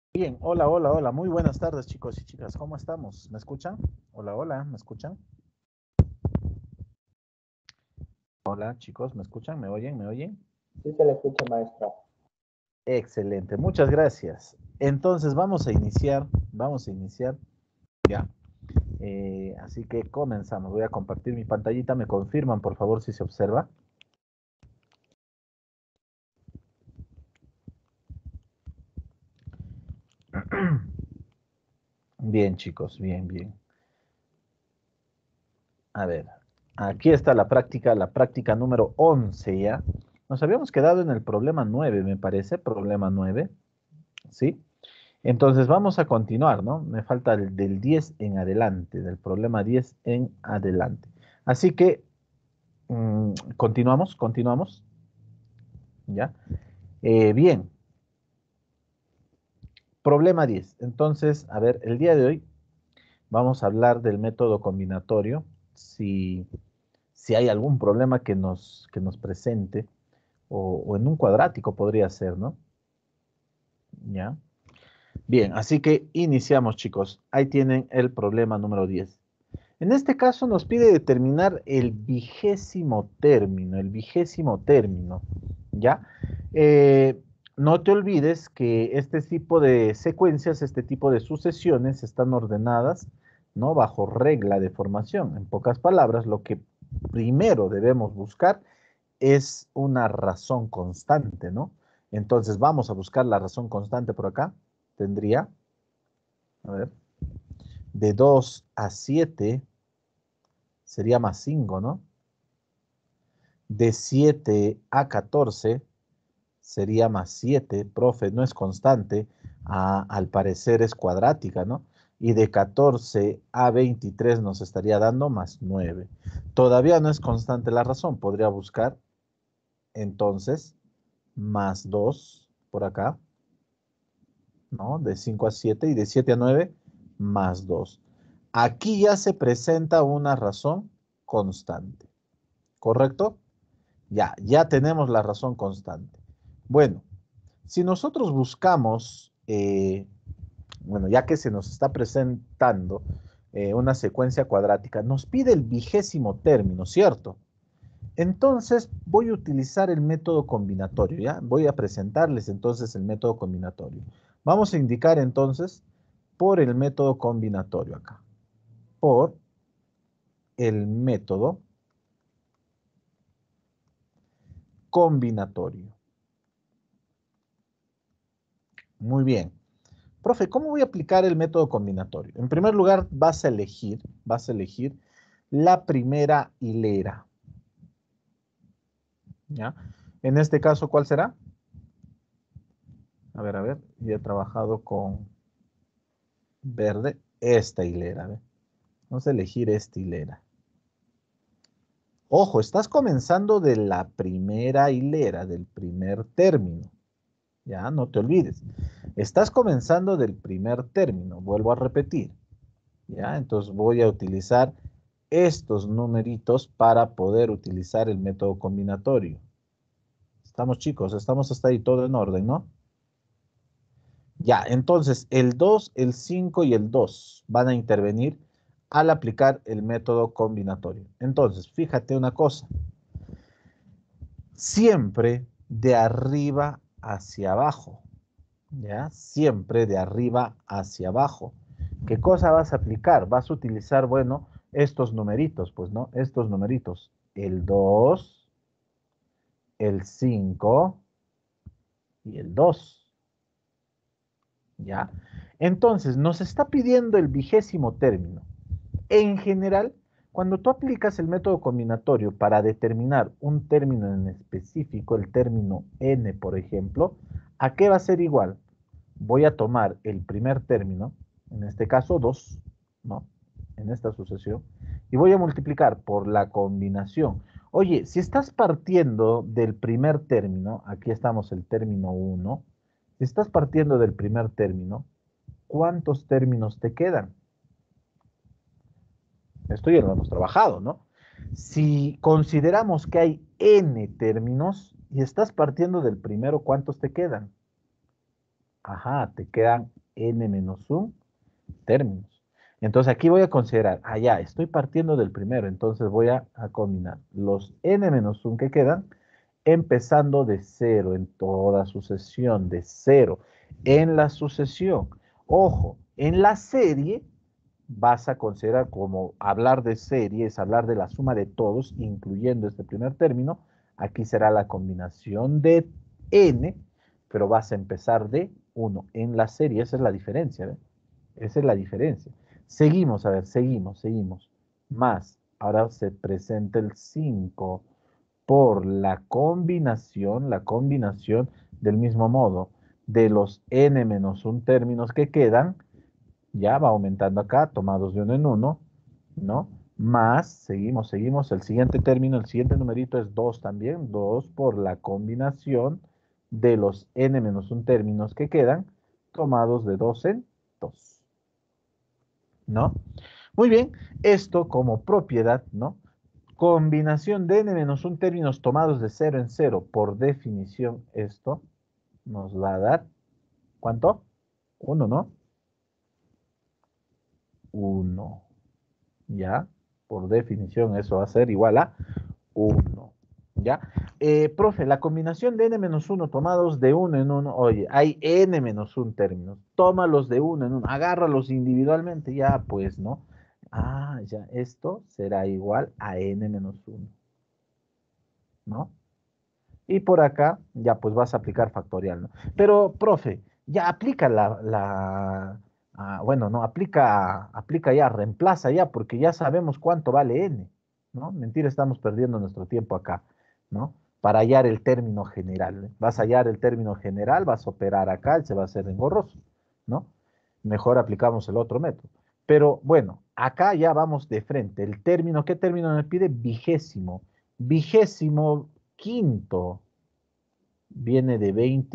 Bien, hola, hola, hola. Muy buenas tardes, chicos y chicas. ¿Cómo estamos? ¿Me escuchan? Hola, hola, ¿me escuchan? Hola, chicos, ¿me escuchan? ¿Me oyen? ¿Me oyen? Sí se le escucha, maestra. Excelente, muchas gracias. Entonces vamos a iniciar ya. Así que comenzamos. Voy a compartir mi pantallita. ¿Me confirman, por favor, si se observa? Bien, chicos, bien, bien. A ver, aquí está la práctica número 11 ya. Nos habíamos quedado en el problema 9, me parece, problema 9, ¿sí? Entonces vamos a continuar, ¿no? Me falta el del 10 en adelante, del problema 10 en adelante. Así que continuamos, ¿ya? Bien, problema 10. Entonces, a ver, el día de hoy vamos a hablar del método combinatorio. Si hay algún problema que nos presente, o en un cuadrático podría ser, ¿no? ¿Ya? Bien, así que iniciamos, chicos. Ahí tienen el problema número 10. En este caso nos pide determinar el vigésimo término, ¿ya? Eh, no te olvides que este tipo de secuencias, este tipo de sucesiones están ordenadas, ¿no? Bajo regla de formación. En pocas palabras, lo que primero debemos buscar es una razón constante, ¿no? Entonces vamos a buscar la razón constante por acá. Tendría, a ver, de 2 a 7 sería más 5, ¿no? De 7 a 14 sería más 7, profe, no es constante, al parecer es cuadrática, ¿no? Y de 14 a 23 nos estaría dando más 9. Todavía no es constante la razón, podría buscar entonces más 2 por acá, ¿no? De 5 a 7 y de 7 a 9 más 2. Aquí ya se presenta una razón constante, ¿correcto? Ya tenemos la razón constante. Bueno, si nosotros buscamos, bueno, ya que se nos está presentando una secuencia cuadrática, nos pide el vigésimo término, ¿cierto? Entonces voy a utilizar el método combinatorio, ¿ya? Voy a presentarles entonces el método combinatorio. Vamos a indicar entonces por el método combinatorio acá. Por el método combinatorio. Muy bien. Profe, ¿cómo voy a aplicar el método combinatorio? En primer lugar, vas a elegir la primera hilera, ¿ya? En este caso, ¿cuál será? A ver, ya he trabajado con verde, esta hilera, ¿ve? Vamos a elegir esta hilera. Ojo, estás comenzando de la primera hilera, del primer término, ¿ya? No te olvides. Estás comenzando del primer término, vuelvo a repetir. ¿Ya? Entonces voy a utilizar estos numeritos para poder utilizar el método combinatorio. Estamos chicos, estamos hasta ahí todo en orden, ¿no? Ya, entonces el 2, el 5 y el 2 van a intervenir al aplicar el método combinatorio. Entonces, fíjate una cosa, siempre de arriba hacia abajo, ¿ya? Siempre de arriba hacia abajo. ¿Qué cosa vas a aplicar? Vas a utilizar, bueno, estos numeritos, pues, ¿no? Estos numeritos. El 2, el 5 y el 2, ¿ya? Entonces, nos está pidiendo el vigésimo término. En general, cuando tú aplicas el método combinatorio para determinar un término en específico, el término n, por ejemplo, ¿a qué va a ser igual? Voy a tomar el primer término, en este caso 2, ¿no? En esta sucesión, y voy a multiplicar por la combinación. Oye, si estás partiendo del primer término, aquí estamos el término 1, si estás partiendo del primer término, ¿cuántos términos te quedan? Esto ya lo hemos trabajado, ¿no? Si consideramos que hay n términos y estás partiendo del primero, ¿cuántos te quedan? Ajá, te quedan n-1 términos. Entonces aquí voy a considerar, ya, estoy partiendo del primero, entonces voy a combinar los n-1 que quedan, empezando de 0 en toda sucesión, de 0 en la sucesión. Ojo, en la serie vas a considerar como hablar de serie, es hablar de la suma de todos, incluyendo este primer término. Aquí será la combinación de n, pero vas a empezar de 1. En la serie, esa es la diferencia, ¿ve? Esa es la diferencia. Seguimos, a ver, seguimos. Más, ahora se presenta el 5 por la combinación del mismo modo de los n-1 términos que quedan, ya va aumentando acá, tomados de uno en uno, ¿no? Más, seguimos, el siguiente término, el siguiente numerito es 2 también, 2 por la combinación de los n-1 términos que quedan, tomados de 2 en 2, ¿no? Muy bien, esto como propiedad, ¿no? Combinación de n-1 términos tomados de 0 en 0, por definición, esto nos va a dar, ¿cuánto? 1, ¿no? 1. ¿Ya? Por definición eso va a ser igual a 1. ¿Ya? Profe, la combinación de n-1 tomados de 1 en 1, oye, hay n-1 términos, tómalos de 1 en 1, agárralos individualmente, ya pues, ¿no? Ya, esto será igual a n-1, ¿no? Y por acá, ya pues vas a aplicar factorial, ¿no? Pero, profe, ya aplica bueno, no, aplica ya, reemplaza ya, porque ya sabemos cuánto vale n, ¿no? Mentira, estamos perdiendo nuestro tiempo acá, ¿no? Para hallar el término general, ¿eh? Vas a hallar el término general, vas a operar acá, él se va a hacer engorroso, ¿no? Mejor aplicamos el otro método. Pero bueno, acá ya vamos de frente. El término, ¿qué término me pide? Vigésimo. Vigésimo quinto viene de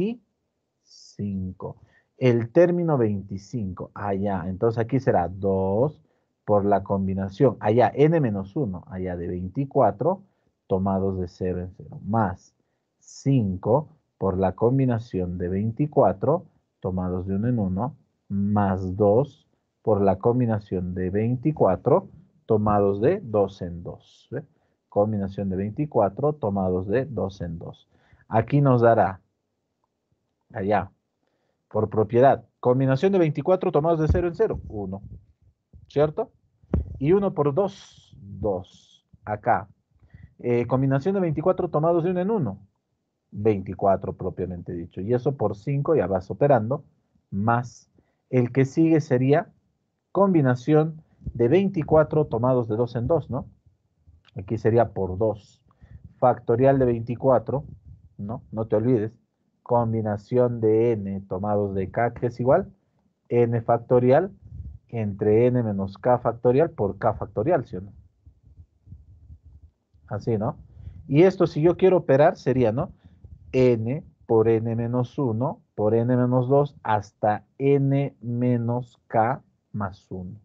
25. El término 25, allá, entonces aquí será 2 por la combinación, allá n-1, allá de 24, tomados de 0 en 0, más 5 por la combinación de 24, tomados de 1 en 1, más 2 por la combinación de 24, tomados de 2 en 2. ¿Ve? Combinación de 24, tomados de 2 en 2. Aquí nos dará, allá, por propiedad, combinación de 24 tomados de 0 en 0, 1, ¿cierto? Y 1 por 2, 2. Acá, combinación de 24 tomados de 1 en 1, 24 propiamente dicho. Y eso por 5 ya vas operando, más el que sigue sería combinación de 24 tomados de 2 en 2, ¿no? Aquí sería por 2. Factorial de 24, ¿no? No te olvides. Combinación de n tomados de k, que es igual, n factorial entre n menos k factorial por k factorial, ¿sí o no? Así, ¿no? Y esto, si yo quiero operar, sería, ¿no? N por n menos 1 por n menos 2 hasta n menos k más 1.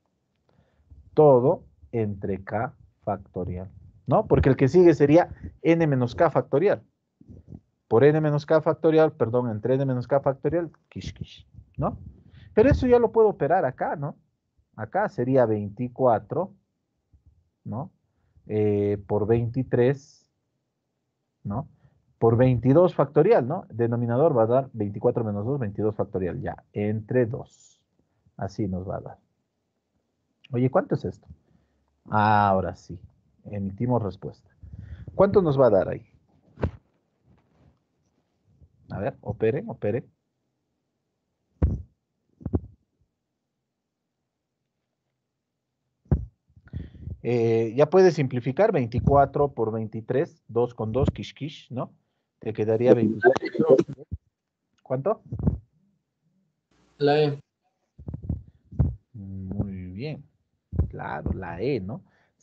Todo entre k factorial, ¿no? Porque el que sigue sería n menos k factorial. Por n menos k factorial, perdón, entre n menos k factorial, ¿no? Pero eso ya lo puedo operar acá, ¿no? Acá sería 24, ¿no? Por 23, ¿no? Por 22 factorial, ¿no? Denominador va a dar 24 menos 2, 22 factorial, ya, entre 2. Así nos va a dar. Oye, ¿cuánto es esto? Ahora sí, emitimos respuesta. ¿Cuánto nos va a dar ahí? A ver, opere. Ya puedes simplificar 24 por 23, 2 con 2, ¿no? Te quedaría 24. ¿Cuánto? La E. Muy bien. Claro, la E, ¿no?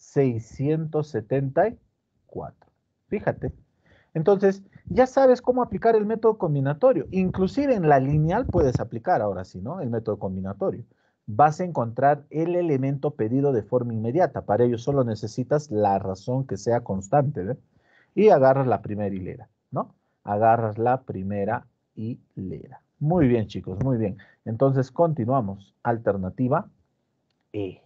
674. Fíjate. Entonces, ya sabes cómo aplicar el método combinatorio. Inclusive en la lineal puedes aplicar ahora sí, ¿no? El método combinatorio. Vas a encontrar el elemento pedido de forma inmediata. Para ello solo necesitas la razón que sea constante, ¿ve? Y agarras la primera hilera, ¿no? Agarras la primera hilera. Muy bien, chicos, muy bien. Entonces, continuamos. Alternativa E.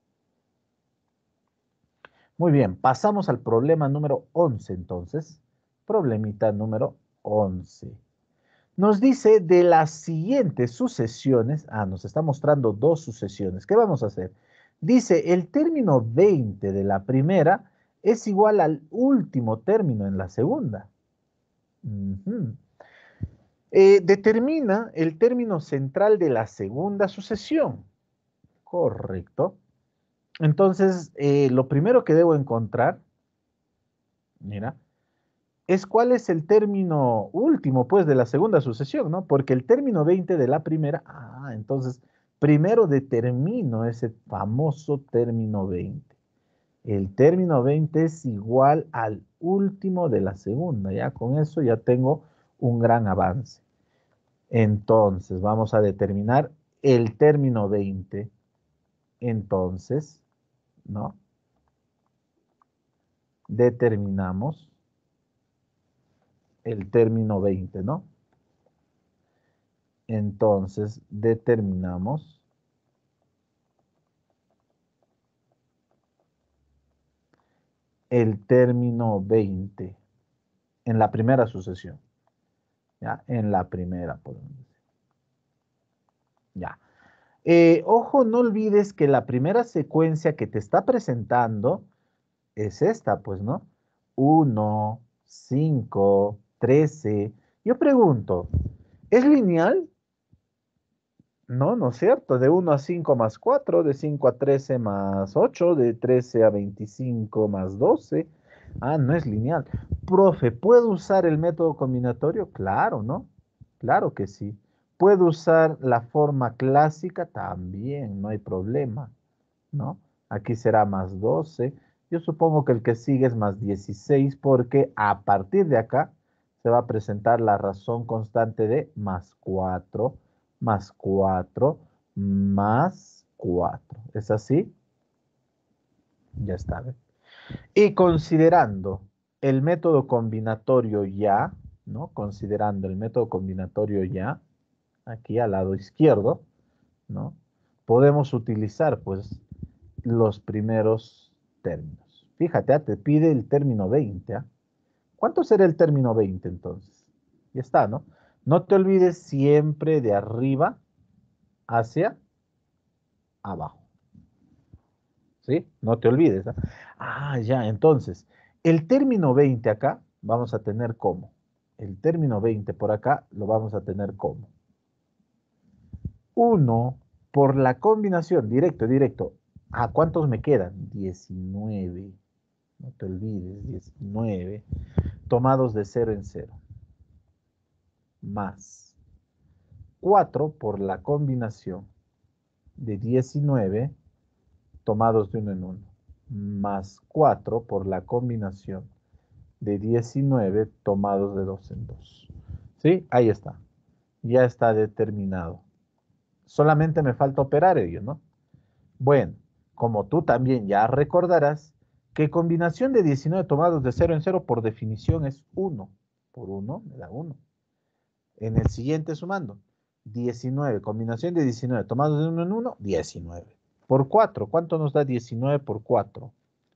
Muy bien, pasamos al problema número 11, entonces. Problemita número 11. Nos dice de las siguientes sucesiones, nos está mostrando dos sucesiones. ¿Qué vamos a hacer? Dice, el término 20 de la primera es igual al último término en la segunda. Determina el término central de la segunda sucesión. Correcto. Entonces, lo primero que debo encontrar, mira, es cuál es el término último, pues, de la segunda sucesión, ¿no? Porque el término 20 de la primera, entonces, primero determino ese famoso término 20. El término 20 es igual al último de la segunda, ya con eso ya tengo un gran avance. Entonces, vamos a determinar el término 20. Entonces, ¿no? Determinamos el término 20, ¿no? Entonces, determinamos el término 20 en la primera sucesión. ¿Ya? En la primera, podemos decir. Ya. Ojo, no olvides que la primera secuencia que te está presentando es esta, pues, ¿no? 1, 5, 13. Yo pregunto, ¿es lineal? No, no es cierto. De 1 a 5 más 4, de 5 a 13 más 8, de 13 a 25 más 12. No es lineal. Profe, ¿puedo usar el método combinatorio? Claro, ¿no? Claro que sí. ¿Puedo usar la forma clásica? También, no hay problema, ¿no? Aquí será más 12. Yo supongo que el que sigue es más 16 porque a partir de acá se va a presentar la razón constante de más 4, más 4, más 4. ¿Es así? Ya está. ¿Ve? Y considerando el método combinatorio ya, ¿no? Considerando el método combinatorio ya, aquí al lado izquierdo, ¿no? Podemos utilizar, pues, los primeros términos. Fíjate, te pide el término 20. ¿Cuánto será el término 20 entonces? Ya está, ¿no? No te olvides siempre de arriba hacia abajo. ¿Sí? No te olvides. Ya, entonces, el término 20 acá vamos a tener como. El término 20 por acá lo vamos a tener como 1 por la combinación, directo. ¿Cuántos me quedan? 19. No te olvides, 19. Tomados de 0 en 0. Más 4 por la combinación de 19 tomados de 1 en 1. Más 4 por la combinación de 19 tomados de 2 en 2. ¿Sí? Ahí está. Ya está determinado. Solamente me falta operar ello, ¿no? Bueno, como tú también ya recordarás, que combinación de 19 tomados de 0 en 0 por definición es 1. Por 1 me da 1. En el siguiente sumando, 19, combinación de 19 tomados de 1 en 1, 19. Por 4, ¿cuánto nos da 19 por 4?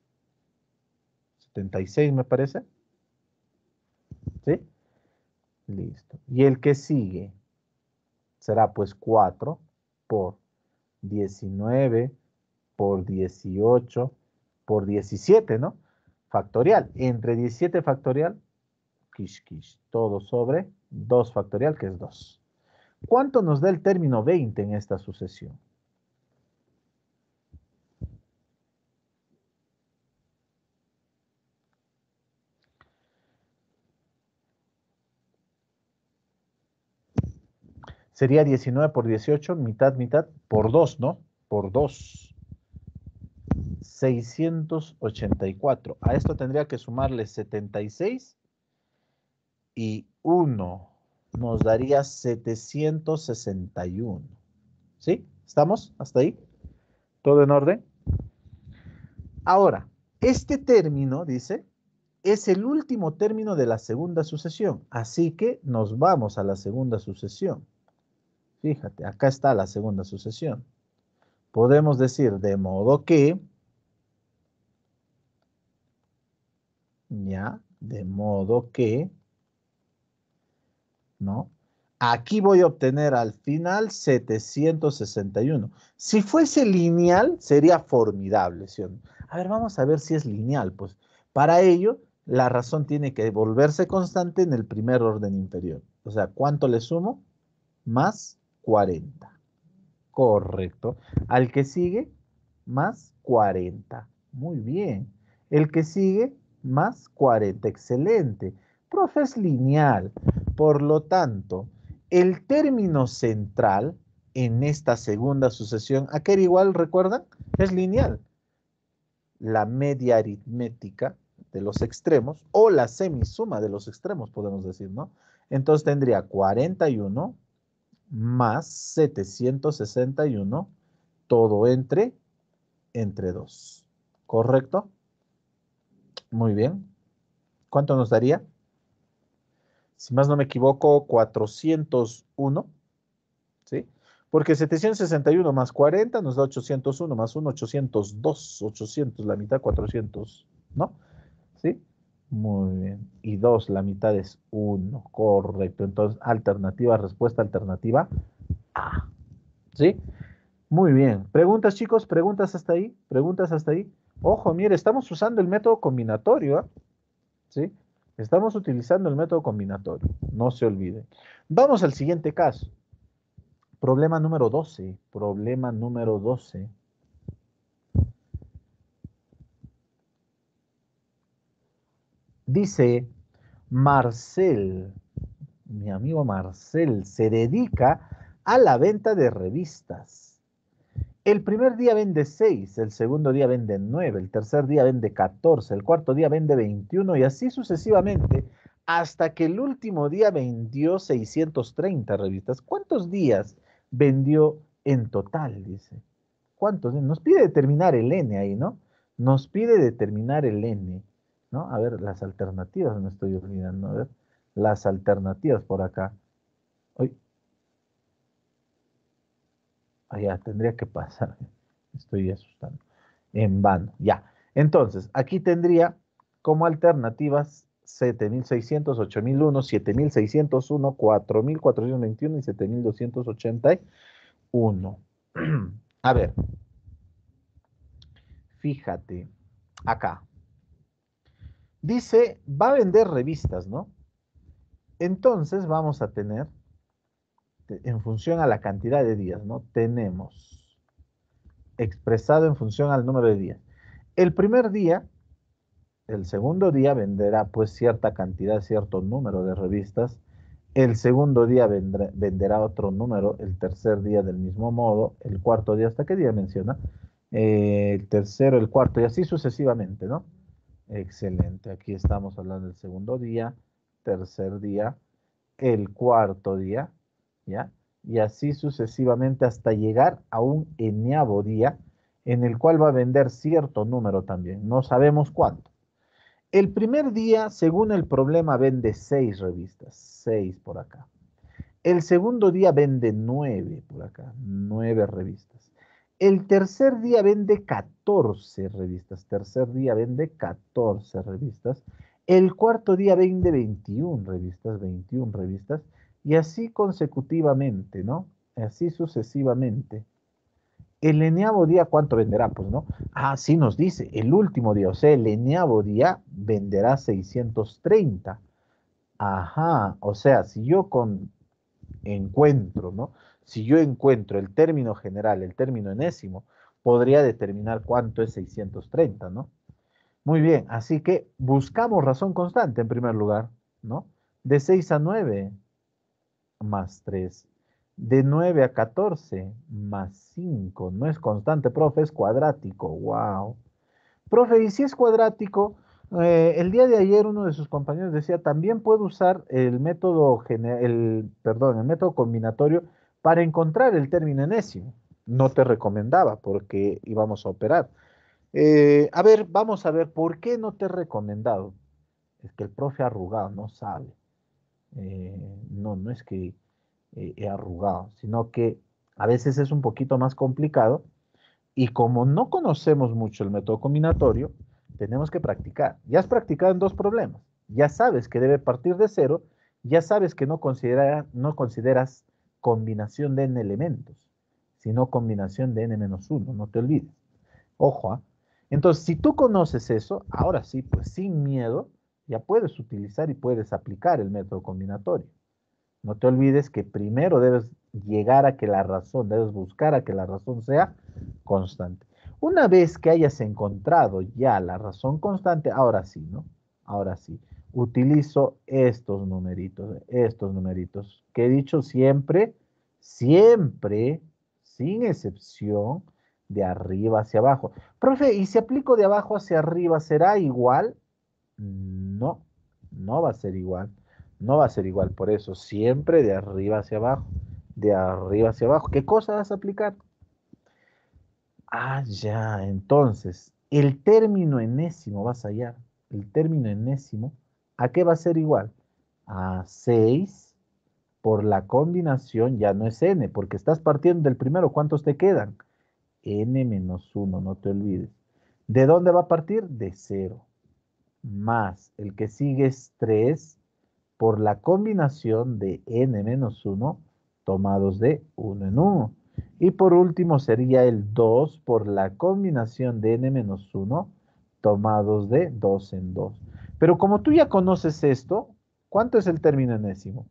76 me parece. ¿Sí? Listo. Y el que sigue será pues 4 por 19 por 18 por 17, ¿no? Factorial. Entre 17 factorial, todo sobre 2 factorial, que es 2. ¿Cuánto nos da el término 20 en esta sucesión? Sería 19 por 18, mitad, por 2, ¿no? Por 2. 684. A esto tendría que sumarle 76 y 1. Nos daría 761. ¿Sí? ¿Estamos? ¿Hasta ahí? ¿Todo en orden? Ahora, este término, dice, es el último término de la segunda sucesión. Así que nos vamos a la segunda sucesión. Fíjate, acá está la segunda sucesión. Podemos decir de modo que, ya, de modo que, ¿no? Aquí voy a obtener al final 761. Si fuese lineal, sería formidable, ¿sí o no? A ver, vamos a ver si es lineal. Pues para ello, la razón tiene que volverse constante en el primer orden inferior. O sea, ¿cuánto le sumo? Más 40. Correcto. Al que sigue, más 40. Muy bien. El que sigue, más 40. Excelente. Profe, es lineal. Por lo tanto, el término central en esta segunda sucesión, ¿a qué era igual, recuerdan? Es lineal. La media aritmética de los extremos, o la semisuma de los extremos, podemos decir, ¿no? Entonces tendría 41 más 761, todo entre 2. ¿Correcto? Muy bien. ¿Cuánto nos daría? Si más no me equivoco, 401, ¿sí? Porque 761 más 40 nos da 801, más 1, 802, 800, la mitad 400, ¿no? ¿Sí? Muy bien. Y 2, la mitad es 1, correcto. Entonces, alternativa, respuesta alternativa A, ¿sí? Muy bien. ¿Preguntas, chicos? ¿Preguntas hasta ahí? ¿Preguntas hasta ahí? Ojo, mire, estamos usando el método combinatorio, ¿ah? ¿Sí? Estamos utilizando el método combinatorio. No se olviden. Vamos al siguiente caso. Problema número 12. Problema número 12. Dice, Marcel, mi amigo Marcel, se dedica a la venta de revistas. El primer día vende 6, el segundo día vende 9, el tercer día vende 14, el cuarto día vende 21 y así sucesivamente hasta que el último día vendió 630 revistas. ¿Cuántos días vendió en total? Dice. ¿Cuántos? Nos pide determinar el N ahí, ¿no? Nos pide determinar el N, ¿no? A ver, las alternativas, me estoy olvidando. A ver, las alternativas por acá. Uy, ya, tendría que pasar. Estoy asustando. En vano, ya. Entonces, aquí tendría como alternativas 7.600, 8.001, 7.601, 4.421 y 7.281. A ver, fíjate, acá. Dice, va a vender revistas, ¿no? Entonces vamos a tener, en función a la cantidad de días, ¿no? Tenemos expresado en función al número de días. El primer día, el segundo día venderá pues cierta cantidad, cierto número de revistas. El segundo día venderá otro número, el tercer día del mismo modo, el cuarto día, ¿hasta qué día menciona? El tercero, el cuarto y así sucesivamente, ¿no? Excelente, aquí estamos hablando del segundo día, tercer día, el cuarto día, ¿ya? Y así sucesivamente hasta llegar a un eneavo día en el cual va a vender cierto número también, no sabemos cuánto. El primer día, según el problema, vende 6 revistas, 6 por acá. El segundo día vende 9 por acá, 9 revistas. El tercer día vende 14 revistas, tercer día vende 14 revistas. El cuarto día vende 21 revistas, 21 revistas. Y así consecutivamente, ¿no? Así sucesivamente. El eneavo día, ¿cuánto venderá? Pues, ¿no? Ah, sí nos dice, el último día, o sea, el eneavo día venderá 630. Ajá, o sea, si yo encuentro, ¿no? Si yo encuentro el término general, el término enésimo, podría determinar cuánto es 630, ¿no? Muy bien, así que buscamos razón constante en primer lugar, ¿no? De 6 a 9 más 3. De 9 a 14 más 5. No es constante, profe, es cuadrático. Wow. Profe, y si es cuadrático, el día de ayer uno de sus compañeros decía, también puedo usar el método, el método combinatorio para encontrar el término enésimo. No te recomendaba porque íbamos a operar. A ver, vamos a ver, ¿por qué no te he recomendado? Es que el profe arrugado no sabe. No es que arrugado, sino que a veces es un poquito más complicado y como no conocemos mucho el método combinatorio, tenemos que practicar. Ya has practicado en dos problemas. Ya sabes que debe partir de cero, ya sabes que no consideras combinación de n elementos, sino combinación de n-1, no te olvides. Ojo, ¿ah? Entonces, si tú conoces eso, ahora sí, pues sin miedo, ya puedes utilizar y puedes aplicar el método combinatorio. No te olvides que primero debes llegar a que la razón, debes buscar a que la razón sea constante. Una vez que hayas encontrado ya la razón constante, ahora sí, ¿no? Ahora sí, utilizo estos numeritos, que he dicho siempre, siempre, sin excepción, de arriba hacia abajo. Profe, ¿y si aplico de abajo hacia arriba, será igual? No, no va a ser igual. No va a ser igual, por eso siempre de arriba hacia abajo, de arriba hacia abajo. ¿Qué cosa vas a aplicar? Ah, ya, entonces, el término enésimo vas a hallar. El término enésimo, ¿a qué va a ser igual? A 6 por la combinación, ya no es n, porque estás partiendo del primero. ¿Cuántos te quedan? N-1, no te olvides. ¿De dónde va a partir? De 0. Más el que sigue es 3 por la combinación de n-1 tomados de 1 en 1. Y por último sería el 2 por la combinación de n-1 tomados de 2 en 2. Pero como tú ya conoces esto, ¿cuánto es el término enésimo?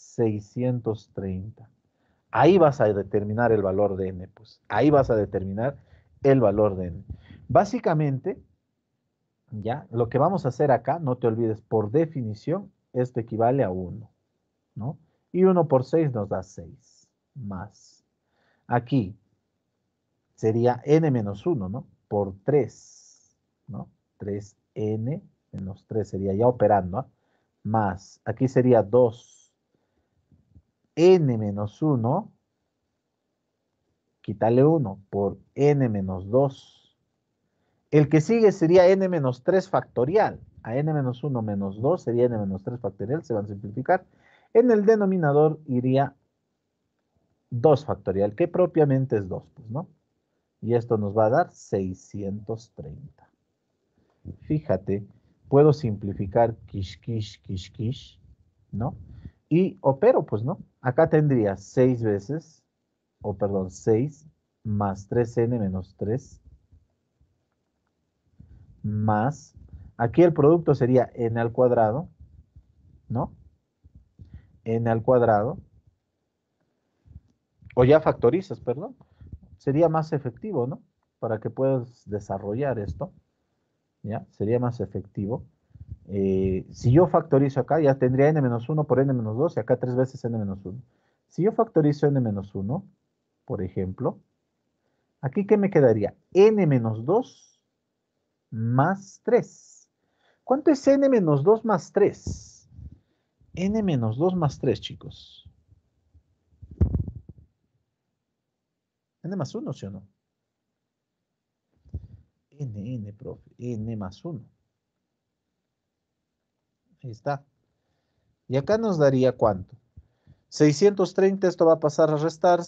630. Ahí vas a determinar el valor de n, pues. Ahí vas a determinar el valor de n. Básicamente, ya, lo que vamos a hacer acá, no te olvides, por definición, esto equivale a 1, ¿no? Y 1 por 6 nos da 6, más. Aquí sería n-1, ¿no? Por 3, ¿no? 3n menos 3 sería ya operando, ¿ah? Más, aquí sería 2, n menos 1, quítale 1 por n menos 2. El que sigue sería n menos 3 factorial. A n menos 1 menos 2 sería n menos 3 factorial, se van a simplificar. En el denominador iría 2 factorial, que propiamente es 2, pues, ¿no? Y esto nos va a dar 630. Fíjate, puedo simplificar quish, ¿no? Y opero, pues, ¿no? Acá tendría 6 veces, o perdón, 6 más 3n menos 3 más, aquí el producto sería n al cuadrado, ¿no? N al cuadrado, o ya factorizas, perdón, sería más efectivo, ¿no? Para que puedas desarrollar esto, ¿ya? Sería más efectivo. Si yo factorizo acá, ya tendría n-1 por n-2 y acá 3 veces n-1. Si yo factorizo n-1, por ejemplo, aquí ¿qué me quedaría? n-2 más 3. ¿Cuánto es n-2 más 3? n-2 más 3, chicos. N más 1, ¿sí o no? N, profe. N más 1. Ahí está. Y acá nos daría ¿cuánto? 630, esto va a pasar a restar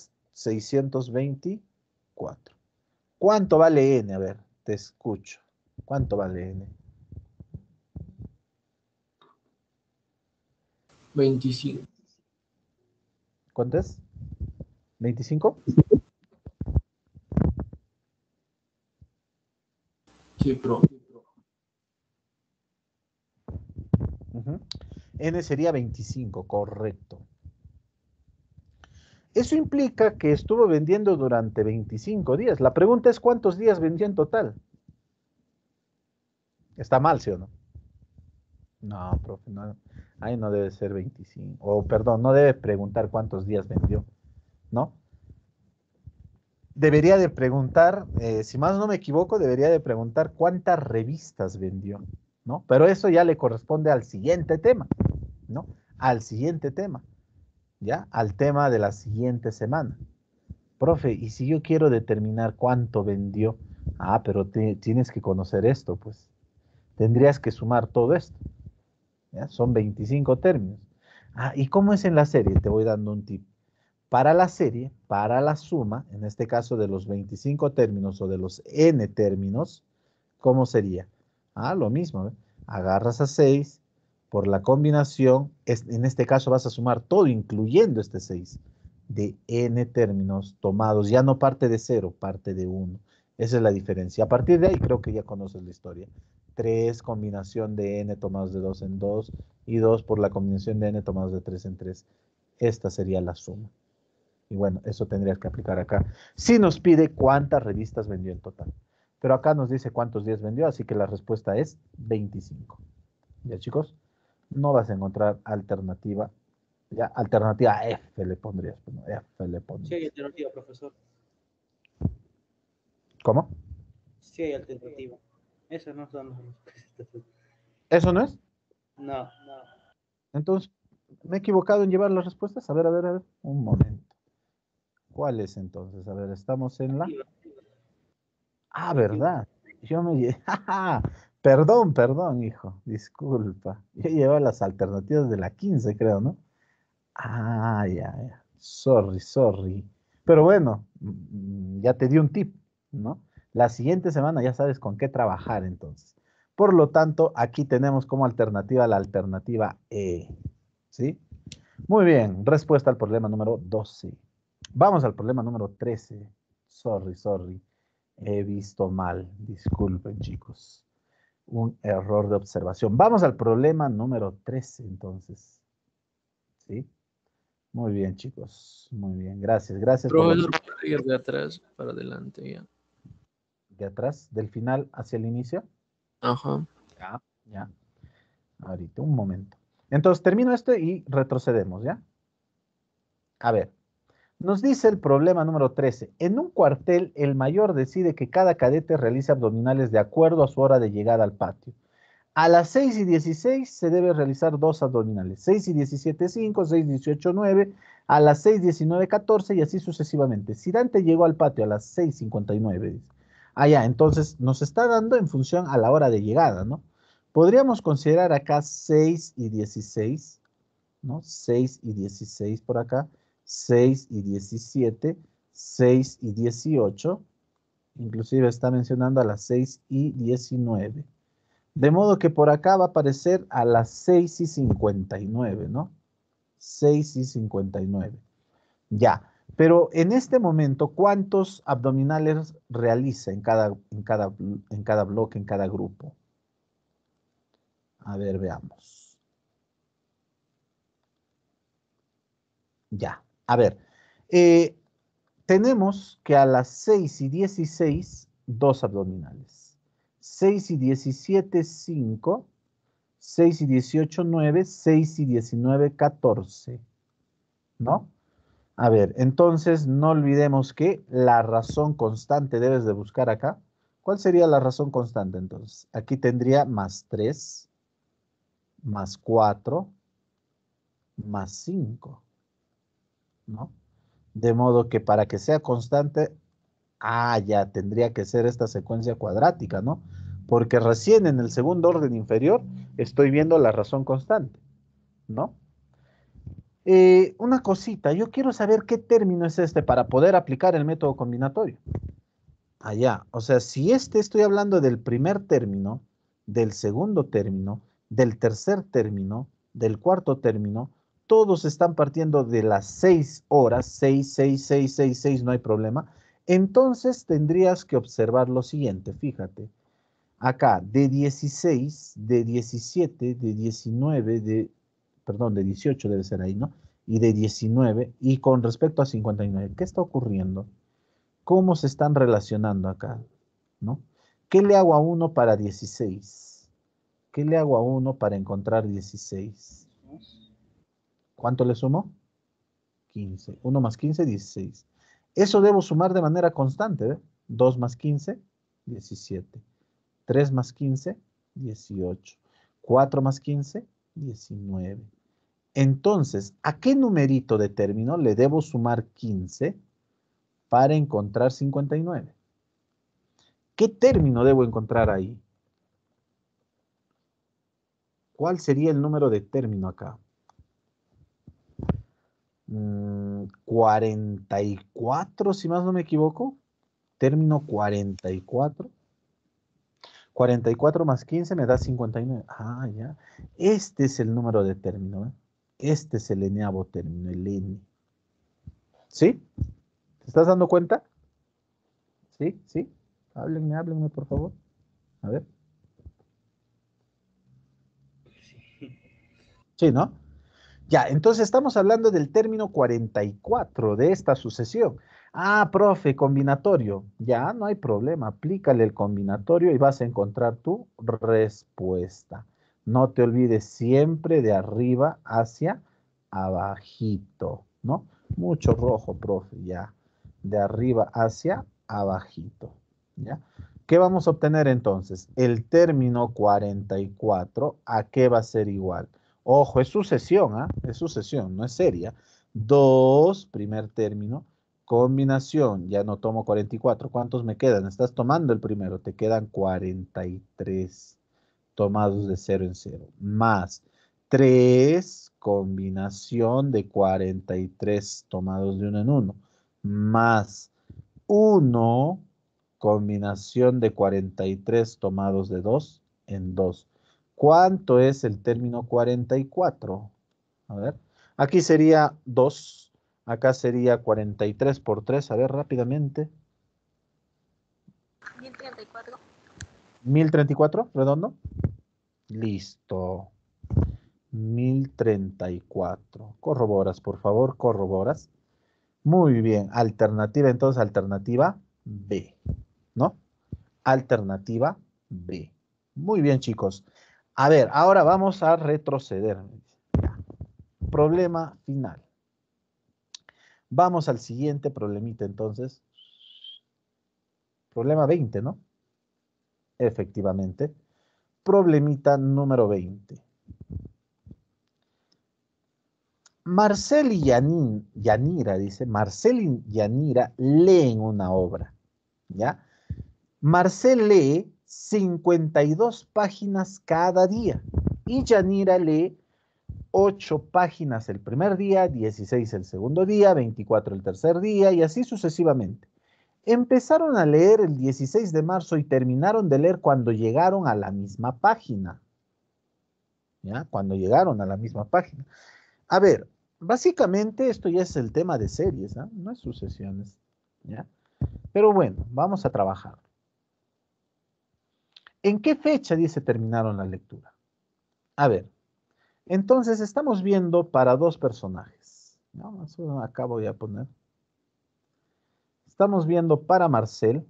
624. ¿Cuánto vale n? A ver, te escucho. ¿Cuánto vale n? 25. ¿Cuánto es? ¿25? Sí, pro. Ujú. N sería 25, correcto. Eso implica que estuvo vendiendo durante 25 días. La pregunta es ¿cuántos días vendió en total? Está mal, ¿sí o no? No, profe, no. Ahí no debe ser 25. O perdón, no debe preguntar cuántos días vendió, ¿no? Debería de preguntar, si más no me equivoco, debería de preguntar cuántas revistas vendió, ¿no? Pero eso ya le corresponde al siguiente tema, ¿no? Al siguiente tema, ¿ya? Al tema de la siguiente semana. Profe, y si yo quiero determinar cuánto vendió, pero tienes que conocer esto, pues. Tendrías que sumar todo esto, ¿ya? Son 25 términos. ¿Y cómo es en la serie? Te voy dando un tip. Para la serie, para la suma, en este caso de los 25 términos o de los n términos, ¿cómo sería? Lo mismo, ¿eh? Agarras a 6, por la combinación, en este caso vas a sumar todo, incluyendo este 6, de n términos tomados, ya no parte de 0, parte de 1. Esa es la diferencia. A partir de ahí creo que ya conoces la historia. 3, combinación de n tomados de 2 en 2, y 2 por la combinación de n tomados de 3 en 3. Esta sería la suma. Y bueno, eso tendrías que aplicar acá. Sí nos pide cuántas revistas vendió en total. Pero acá nos dice cuántos días vendió, así que la respuesta es 25. ¿Ya, chicos? No vas a encontrar alternativa. Ya, alternativa F le pondrías. Bueno, F le Sí pondrías. hay alternativa, profesor. ¿Cómo? Sí hay alternativa. Esas no son las respuestas. ¿Eso no es? No. Entonces, ¿me he equivocado en llevar las respuestas? A ver, a ver, a ver. Un momento. ¿Cuál es entonces? A ver, estamos en la... ¿verdad? Yo me llevé... Perdón, perdón, hijo. Disculpa. Yo llevaba las alternativas de la 15, creo, ¿no? Ya. Sorry, sorry. Pero bueno, ya te di un tip, ¿no? La siguiente semana ya sabes con qué trabajar entonces. Por lo tanto, aquí tenemos como alternativa la alternativa E. ¿Sí? Muy bien, respuesta al problema número 12. Vamos al problema número 13. Sorry, sorry. He visto mal. Disculpen, chicos. Un error de observación. Vamos al problema número 13, entonces. ¿Sí? Muy bien, chicos. Muy bien. Gracias. Gracias por Profesor, puede ir de atrás para adelante ya. de atrás, del final hacia el inicio. Ajá. Ya. Ahorita, un momento. Entonces, termino esto y retrocedemos, ¿ya? A ver. Nos dice el problema número 13. En un cuartel, el mayor decide que cada cadete realice abdominales de acuerdo a su hora de llegada al patio. A las 6:16 se debe realizar 2 abdominales. 6:17, 5, 6:18, 9. A las 6:19, 14 y así sucesivamente. Si Dante llegó al patio a las 6:59, entonces nos está dando en función a la hora de llegada, ¿no? Podríamos considerar acá 6:16, ¿no? 6:16 por acá, 6:17, 6:18, inclusive está mencionando a las 6:19. De modo que por acá va a aparecer a las 6:59, ¿no? 6:59. Ya, pero en este momento, ¿cuántos abdominales realiza en cada bloque, en cada grupo? A ver, veamos. Ya, a ver. Tenemos que a las 6:16, 2 abdominales. 6:17, 5. 6:18, 9. 6:19, 14. ¿No? A ver, entonces no olvidemos que la razón constante debes de buscar acá. ¿Cuál sería la razón constante entonces? Aquí tendría más 3, más 4, más 5, ¿no? De modo que para que sea constante, ya tendría que ser esta secuencia cuadrática, ¿no? Porque recién en el segundo orden inferior estoy viendo la razón constante, ¿no? Una cosita, yo quiero saber qué término es este para poder aplicar el método combinatorio. O sea, si estoy hablando del primer término, del segundo término, del tercer término, del cuarto término, todos están partiendo de las 6 horas, 6, 6, 6, 6, 6, no hay problema. Entonces tendrías que observar lo siguiente, fíjate. Acá, de 16, de 17, de 19, perdón, de 18 debe ser ahí, ¿no? Y de 19, y con respecto a 59, ¿qué está ocurriendo? ¿Cómo se están relacionando acá? ¿No? ¿Qué le hago a 1 para 16? ¿Qué le hago a 1 para encontrar 16? ¿Cuánto le sumo? 15. 1 más 15, 16. Eso debo sumar de manera constante, ¿ve? 2 más 15, 17. 3 más 15, 18. 4 más 15, 19. Entonces, ¿a qué numerito de término le debo sumar 15 para encontrar 59? ¿Qué término debo encontrar ahí? ¿Cuál sería el número de término acá? 44, si más no me equivoco. Término 44. 44 más 15 me da 59. Ah, ya. Este es el número de término, ¿eh? Este es el eneavo término, el N. ¿Sí? ¿Te estás dando cuenta? ¿Sí? ¿Sí? Háblenme, por favor. A ver. Sí, ¿no? Ya, entonces estamos hablando del término 44 de esta sucesión. Ah, profe, combinatorio. Ya, no hay problema. Aplícale el combinatorio y vas a encontrar tu respuesta. No te olvides siempre de arriba hacia abajito, ¿no? Mucho rojo, profe, ya. De arriba hacia abajito, ¿ya? ¿Qué vamos a obtener entonces? El término 44, ¿a qué va a ser igual? Ojo, es sucesión, ¿ah? Es sucesión, no es seria. 2, primer término, combinación, ya no tomo 44. ¿Cuántos me quedan? Estás tomando el primero, te quedan 43 tomados de 0 en 0. Más 3, combinación de 43 tomados de 1 en 1. Más 1, combinación de 43 tomados de 2 en 2. ¿Cuánto es el término 44? A ver, aquí sería 2, acá sería 43 por 3, a ver rápidamente. 1034. 1034, redondo. Listo. 1034. Corroboras, por favor, corroboras. Muy bien, alternativa, entonces alternativa B, ¿no? Alternativa B. Muy bien, chicos. A ver, ahora vamos a retroceder. Problema final. Vamos al siguiente problemita, entonces. Problema 20, ¿no? Efectivamente. Problemita número 20. Marcel y Yanira, dice, Marcel y Yanira leen una obra, ¿ya? Marcel lee 52 páginas cada día y Yanira lee 8 páginas el primer día, 16 el segundo día, 24 el tercer día y así sucesivamente. Empezaron a leer el 16 de marzo y terminaron de leer cuando llegaron a la misma página. ¿Ya? Cuando llegaron a la misma página. A ver, básicamente esto ya es el tema de series, ¿no? No es sucesiones. ¿Ya? Pero bueno, vamos a trabajar. ¿En qué fecha, dice, terminaron la lectura? A ver, entonces estamos viendo para dos personajes. ¿No? Eso acá voy a poner. Estamos viendo para Marcel.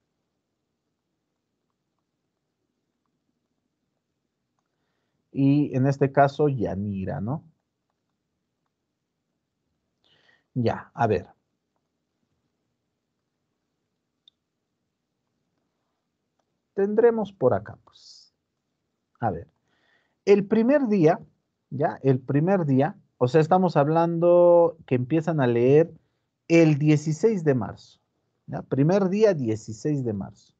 Y en este caso, Yanira, ¿no? Ya, a ver. Tendremos por acá, pues. A ver. El primer día, ¿ya? El primer día, o sea, estamos hablando que empiezan a leer el 16 de marzo. ¿Ya? Primer día, 16 de marzo.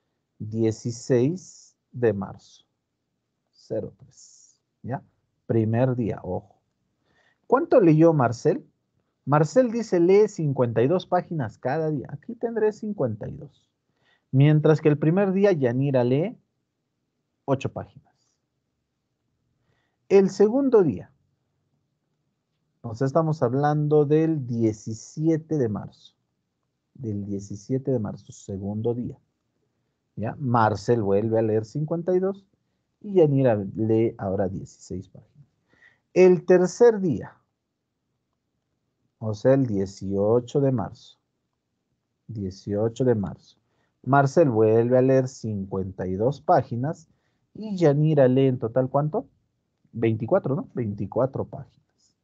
16 de marzo. 03. ¿Ya? Primer día, ojo. ¿Cuánto leyó Marcel? Marcel dice lee 52 páginas cada día. Aquí tendré 52. Mientras que el primer día Yanira lee 8 páginas. El segundo día, o sea, estamos hablando del 17 de marzo. Del 17 de marzo, segundo día. ¿Ya? Marcel vuelve a leer 52 y Yanira lee ahora 16 páginas. El tercer día, o sea, el 18 de marzo. 18 de marzo. Marcel vuelve a leer 52 páginas y Yanira lee en total, ¿cuánto? 24, ¿no? 24 páginas.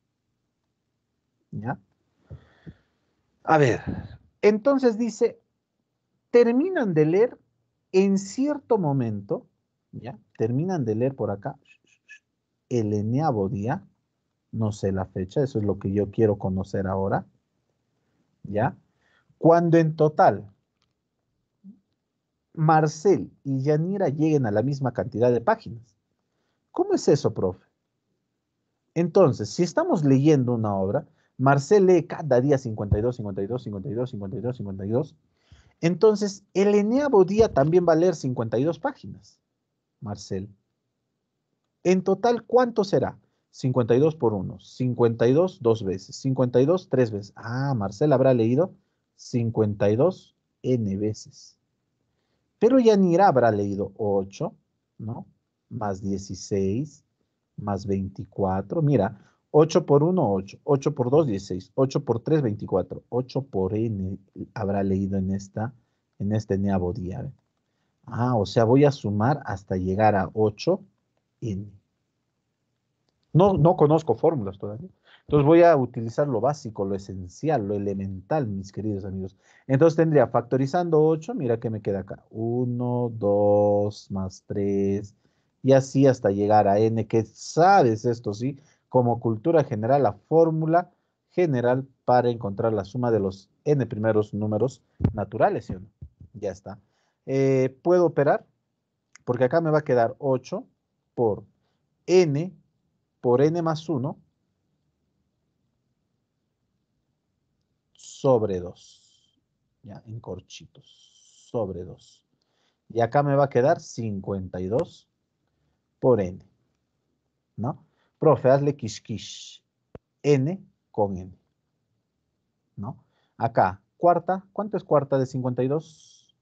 ¿Ya? A ver, entonces dice, terminan de leer en cierto momento, ¿ya? Terminan de leer por acá el eneavo día, no sé la fecha, eso es lo que yo quiero conocer ahora, ¿ya? Cuando en total Marcel y Yanira lleguen a la misma cantidad de páginas. ¿Cómo es eso, profe? Entonces, si estamos leyendo una obra, Marcel lee cada día 52, 52, 52, 52, 52. Entonces, el eneavo día también va a leer 52 páginas, Marcel. En total, ¿cuánto será? 52 por 1, 52 dos veces, 52 tres veces. Ah, Marcel habrá leído 52 n veces. Pero Yanira habrá leído 8, ¿no? Más 16, más 24. Mira, 8 por 1, 8. 8 por 2, 16. 8 por 3, 24. 8 por n habrá leído en este nuevo día. Ah, o sea, voy a sumar hasta llegar a 8n. No conozco fórmulas todavía. Entonces voy a utilizar lo básico, lo esencial, lo elemental, mis queridos amigos. Entonces tendría factorizando 8, mira que me queda acá. 1, 2, más 3, y así hasta llegar a n, que sabes esto, ¿sí? Como cultura general, la fórmula general para encontrar la suma de los n primeros números naturales, ¿sí o no? Ya está. ¿Puedo operar? Porque acá me va a quedar 8 por n más 1 sobre 2. Ya, en corchitos. Sobre 2. Y acá me va a quedar 52 por n. ¿No? Profe, hazle quish. N con n. ¿No? Acá, cuarta. ¿Cuánto es cuarta de 52?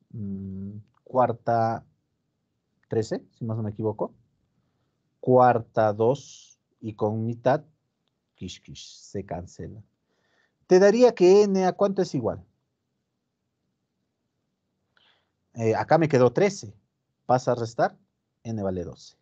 Cuarta 13, si no me equivoco. Cuarta 2 y con mitad, quish, se cancela. Te daría que n a cuánto es igual. Acá me quedó 13. Pasa a restar, n vale 12.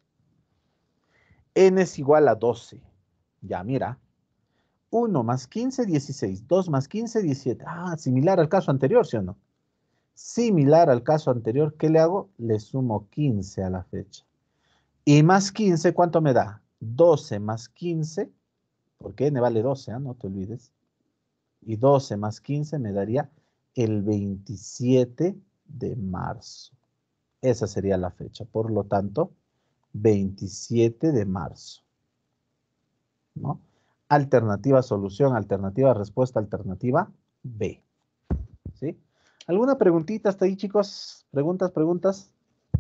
N es igual a 12. Ya, mira. 1 más 15, 16. 2 más 15, 17. Ah, similar al caso anterior, ¿sí o no? Similar al caso anterior, ¿qué le hago? Le sumo 15 a la fecha. Y más 15, ¿cuánto me da? 12 más 15, porque n vale 12, ¿eh? No te olvides. Y 12 más 15 me daría el 27 de marzo. Esa sería la fecha. Por lo tanto, 27 de marzo. ¿No? Alternativa solución, alternativa respuesta, alternativa B. ¿Sí? ¿Alguna preguntita hasta ahí, chicos? ¿Preguntas?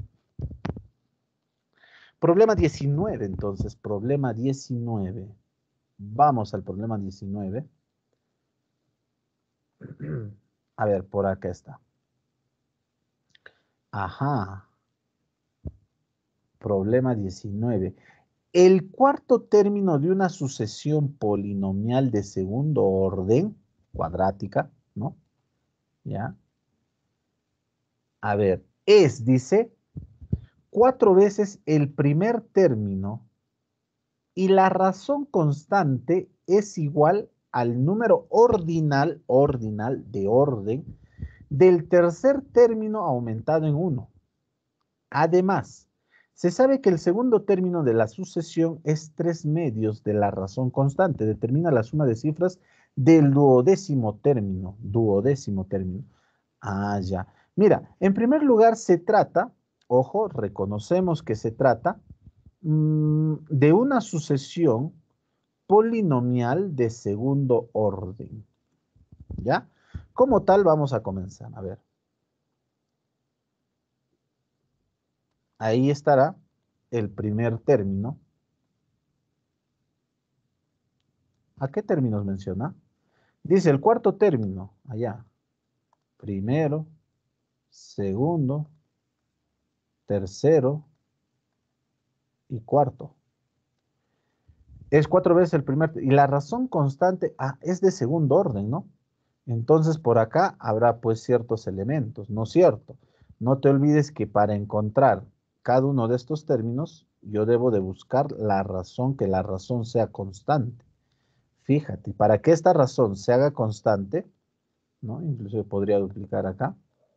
Problema 19, entonces. Problema 19. Vamos al problema 19. A ver, por acá está. Ajá. Problema 19. El cuarto término de una sucesión polinomial de segundo orden, cuadrática, ¿no? ¿Ya? A ver, dice, 4 veces el primer término y la razón constante es igual al número ordinal de orden, del tercer término aumentado en 1. Además, se sabe que el segundo término de la sucesión es 3 medios de la razón constante. Determina la suma de cifras del duodécimo término. Ah, ya. Mira, en primer lugar se trata, ojo, reconocemos que se trata de una sucesión polinomial de segundo orden. ¿Ya? Como tal, vamos a comenzar. A ver. Ahí estará el primer término. ¿A qué términos menciona? Dice el cuarto término, allá. Primero, segundo, tercero y cuarto. Es 4 veces el primer, y la razón constante, es de segundo orden, ¿no? Entonces por acá habrá pues ciertos elementos, ¿no es cierto? No te olvides que para encontrar cada uno de estos términos, yo debo de buscar la razón, que la razón sea constante. Fíjate, para que esta razón se haga constante, ¿no? Incluso podría duplicar acá.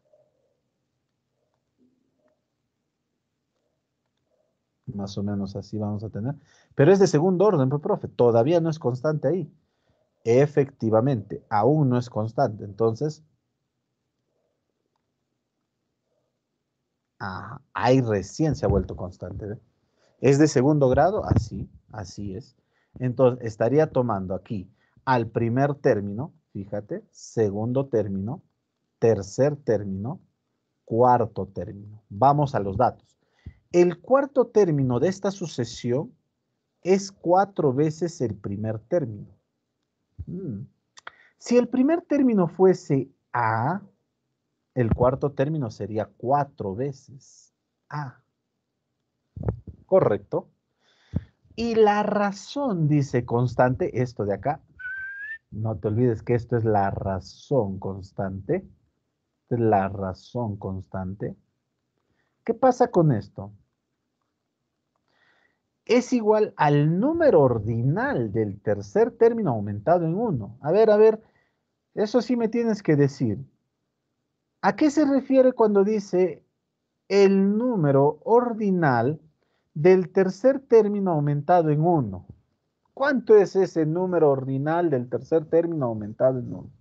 Más o menos así vamos a tener. Pero es de segundo orden, pues, profe. Todavía no es constante ahí. Efectivamente, aún no es constante. Entonces, ahí recién se ha vuelto constante. ¿Ve? ¿Es de segundo grado? Así es. Entonces, estaría tomando aquí al primer término, fíjate, segundo término, tercer término, cuarto término. Vamos a los datos. El cuarto término de esta sucesión es 4 veces el primer término. Si el primer término fuese A, el cuarto término sería 4 veces A. ¿Correcto? Y la razón, dice constante, esto de acá, no te olvides que esto es la razón constante. Esta es la razón constante. ¿Qué pasa con esto? Es igual al número ordinal del tercer término aumentado en 1. A ver, eso sí me tienes que decir. ¿A qué se refiere cuando dice el número ordinal del tercer término aumentado en 1? ¿Cuánto es ese número ordinal del tercer término aumentado en 1?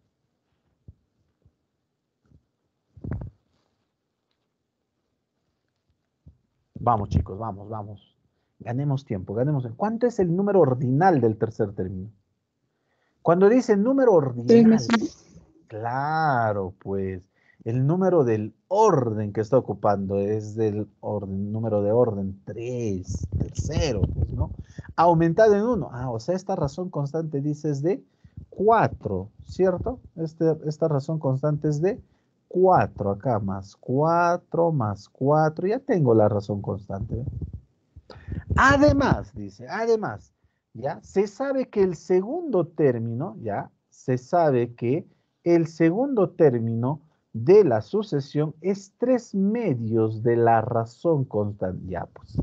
Vamos, chicos, vamos. Ganemos tiempo, ganemos tiempo. ¿Cuánto es el número ordinal del tercer término? Cuando dice número ordinal, claro, pues el número del orden que está ocupando es del orden, número de orden 3, tercero, pues, ¿no? Aumentado en 1. O sea, esta razón constante dice es de 4, ¿cierto? Esta razón constante es de 4 acá, más 4, ya tengo la razón constante. ¿Ve? Además, dice, además, ya se sabe que el segundo término, ya se sabe que el segundo término de la sucesión es 3 medios de la razón constante. Ya, pues,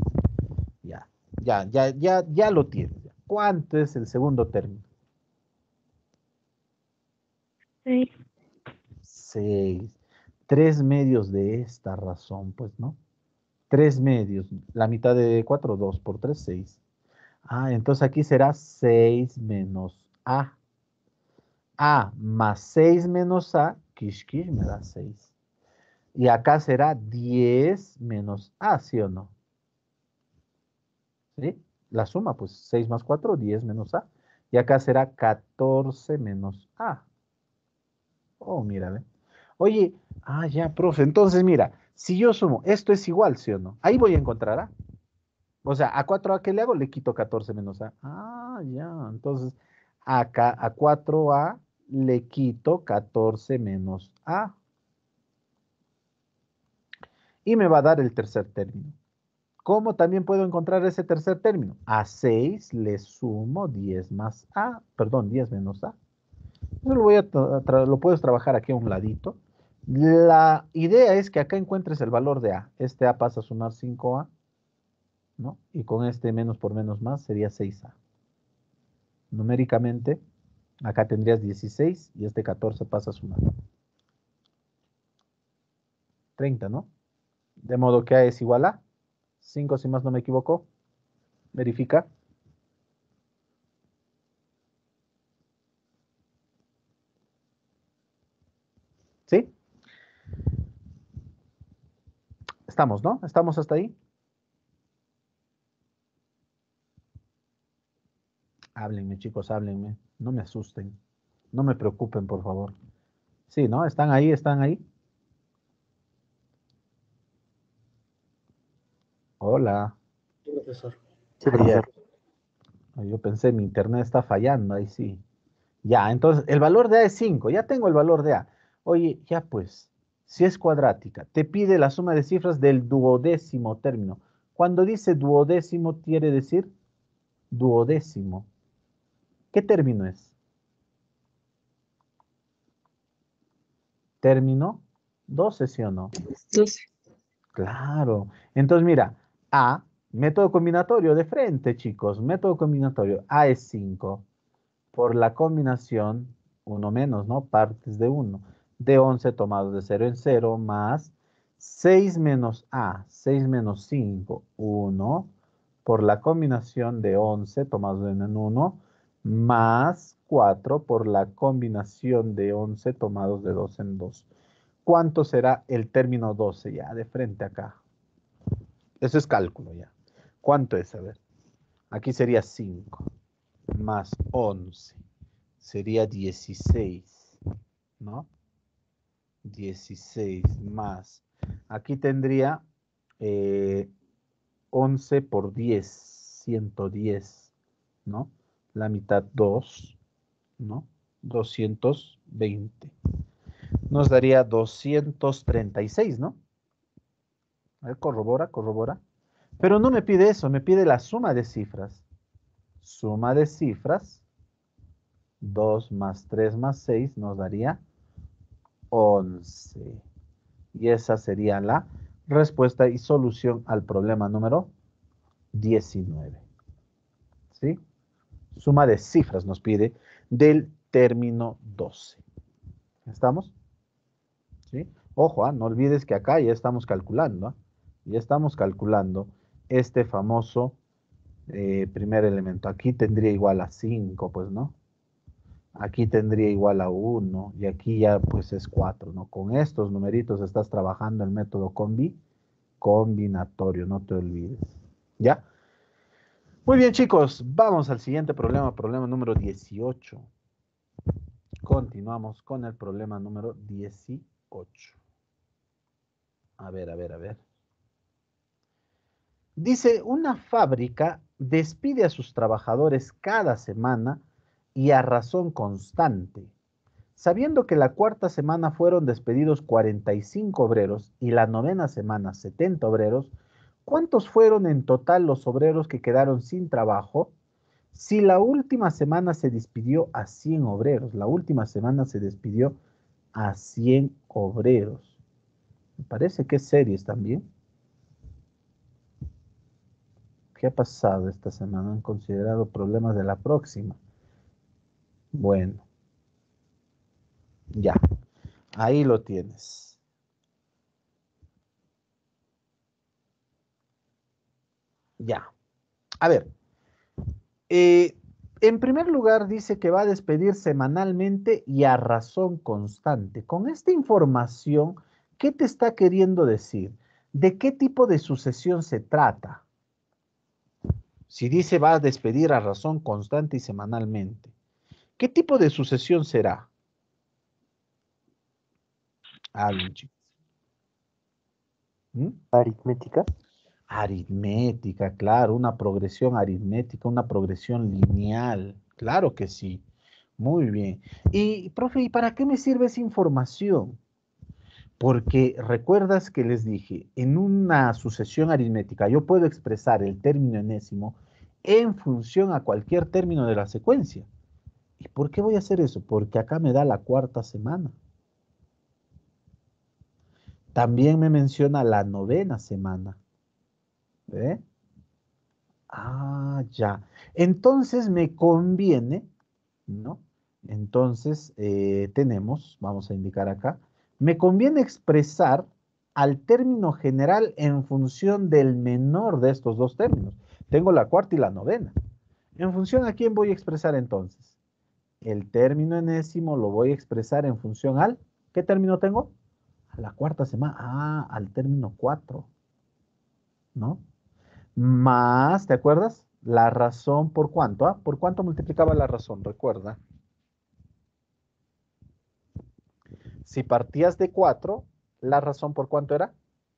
ya lo tienes. ¿Cuánto es el segundo término? 6. 6. 3 medios de esta razón, pues, ¿no? 3 medios. La mitad de 4, 2 por 3, 6. Entonces aquí será 6 menos A. A más 6 menos A, kish me da 6. Y acá será 10 menos A, ¿sí o no? ¿Sí? La suma, pues 6 más 4, 10 menos A. Y acá será 14 menos A. Oh, mira, ¿ve? Oye, ya, profe. Entonces, mira, si yo sumo, esto es igual, ¿sí o no? Ahí voy a encontrar A. O sea, a 4A, ¿qué le hago? Le quito 14 menos A. Ya. Entonces, acá a 4A le quito 14 menos A. Y me va a dar el tercer término. ¿Cómo también puedo encontrar ese tercer término? A 6 le sumo 10 más A, perdón, 10 menos A. Eso lo puedes trabajar aquí a un ladito. La idea es que acá encuentres el valor de A. Este A pasa a sumar 5A, ¿no? Y con este menos por menos más sería 6A. Numéricamente, acá tendrías 16 y este 14 pasa a sumar 30, ¿no? De modo que A es igual a 5, si más no me equivoco. Verifica. ¿Sí? Estamos, ¿no? ¿Estamos hasta ahí? Háblenme, chicos, háblenme. No me asusten. No me preocupen, por favor. Sí, ¿no? ¿Están ahí? ¿Están ahí? Hola. Sí, profesor. Sí, profesor. Yo pensé, mi internet está fallando, ahí sí. Ya, entonces, el valor de A es 5. Ya tengo el valor de A. Oye, ya pues, si es cuadrática, te pide la suma de cifras del duodécimo término. Cuando dice duodécimo, quiere decir duodécimo. ¿Qué término es? ¿Término 12, sí o no? 12. Claro. Entonces, mira, A, método combinatorio de frente, chicos. Método combinatorio. A es 5. Por la combinación, 1 menos, ¿no? Partes de 1. De 11 tomados de 0 en 0 más 6 menos A. 6 menos 5, 1. Por la combinación de 11 tomados de 1 en 1 más 4 por la combinación de 11 tomados de 2 en 2. ¿Cuánto será el término 12 ya de frente acá? Eso es cálculo ya. ¿Cuánto es? A ver. Aquí sería 5 más 11 sería 16, ¿no? 16 más. Aquí tendría 11 por 10, 110, ¿no? La mitad 2, ¿no? 220. Nos daría 236, ¿no? A ver, corrobora, corrobora. Pero no me pide eso, me pide la suma de cifras. Suma de cifras, 2 más 3 más 6 nos daría 11. Y esa sería la respuesta y solución al problema número 19. ¿Sí? Suma de cifras nos pide del término 12. ¿Estamos? ¿Sí? Ojo, no olvides que acá ya estamos calculando. Ya estamos calculando este famoso primer elemento. Aquí tendría igual a 5, pues, ¿no? Aquí tendría igual a 1 y aquí ya pues es 4, ¿no? Con estos numeritos estás trabajando el método combinatorio, no te olvides. ¿Ya? Muy bien, chicos, vamos al siguiente problema, problema número 18. Continuamos con el problema número 18. A ver, a ver, a ver. Dice, una fábrica despide a sus trabajadores cada semana y a razón constante. Sabiendo que la cuarta semana fueron despedidos 45 obreros y la novena semana 70 obreros, ¿cuántos fueron en total los obreros que quedaron sin trabajo? Si la última semana se despidió a 100 obreros, la última semana se despidió a 100 obreros. Me parece que es series también. ¿Qué ha pasado esta semana? ¿Han considerado problemas de la próxima? Bueno, ya, ahí lo tienes. Ya, a ver. En primer lugar, dice que va a despedir semanalmente y a razón constante. Con esta información, ¿qué te está queriendo decir? ¿De qué tipo de sucesión se trata? Si dice va a despedir a razón constante y semanalmente, ¿qué tipo de sucesión será? Hablen, chicos. ¿Mm? Aritmética. Aritmética, claro, una progresión aritmética, una progresión lineal. Claro que sí. Muy bien. Y, profe, ¿y para qué me sirve esa información? Porque recuerdas que les dije, en una sucesión aritmética yo puedo expresar el término enésimo en función a cualquier término de la secuencia. ¿Y por qué voy a hacer eso? Porque acá me da la cuarta semana. También me menciona la novena semana. ¿Ve? Ah, ya. Entonces me conviene, ¿no? Entonces tenemos, vamos a indicar acá, me conviene expresar al término general en función del menor de estos dos términos. Tengo la cuarta y la novena. ¿En función a quién voy a expresar entonces? El término enésimo lo voy a expresar en función al, ¿qué término tengo? A la cuarta semana, al término 4, ¿no? Más, ¿te acuerdas? La razón por cuánto, ¿ah? ¿Por cuánto multiplicaba la razón? Recuerda. Si partías de 4, la razón por cuánto era?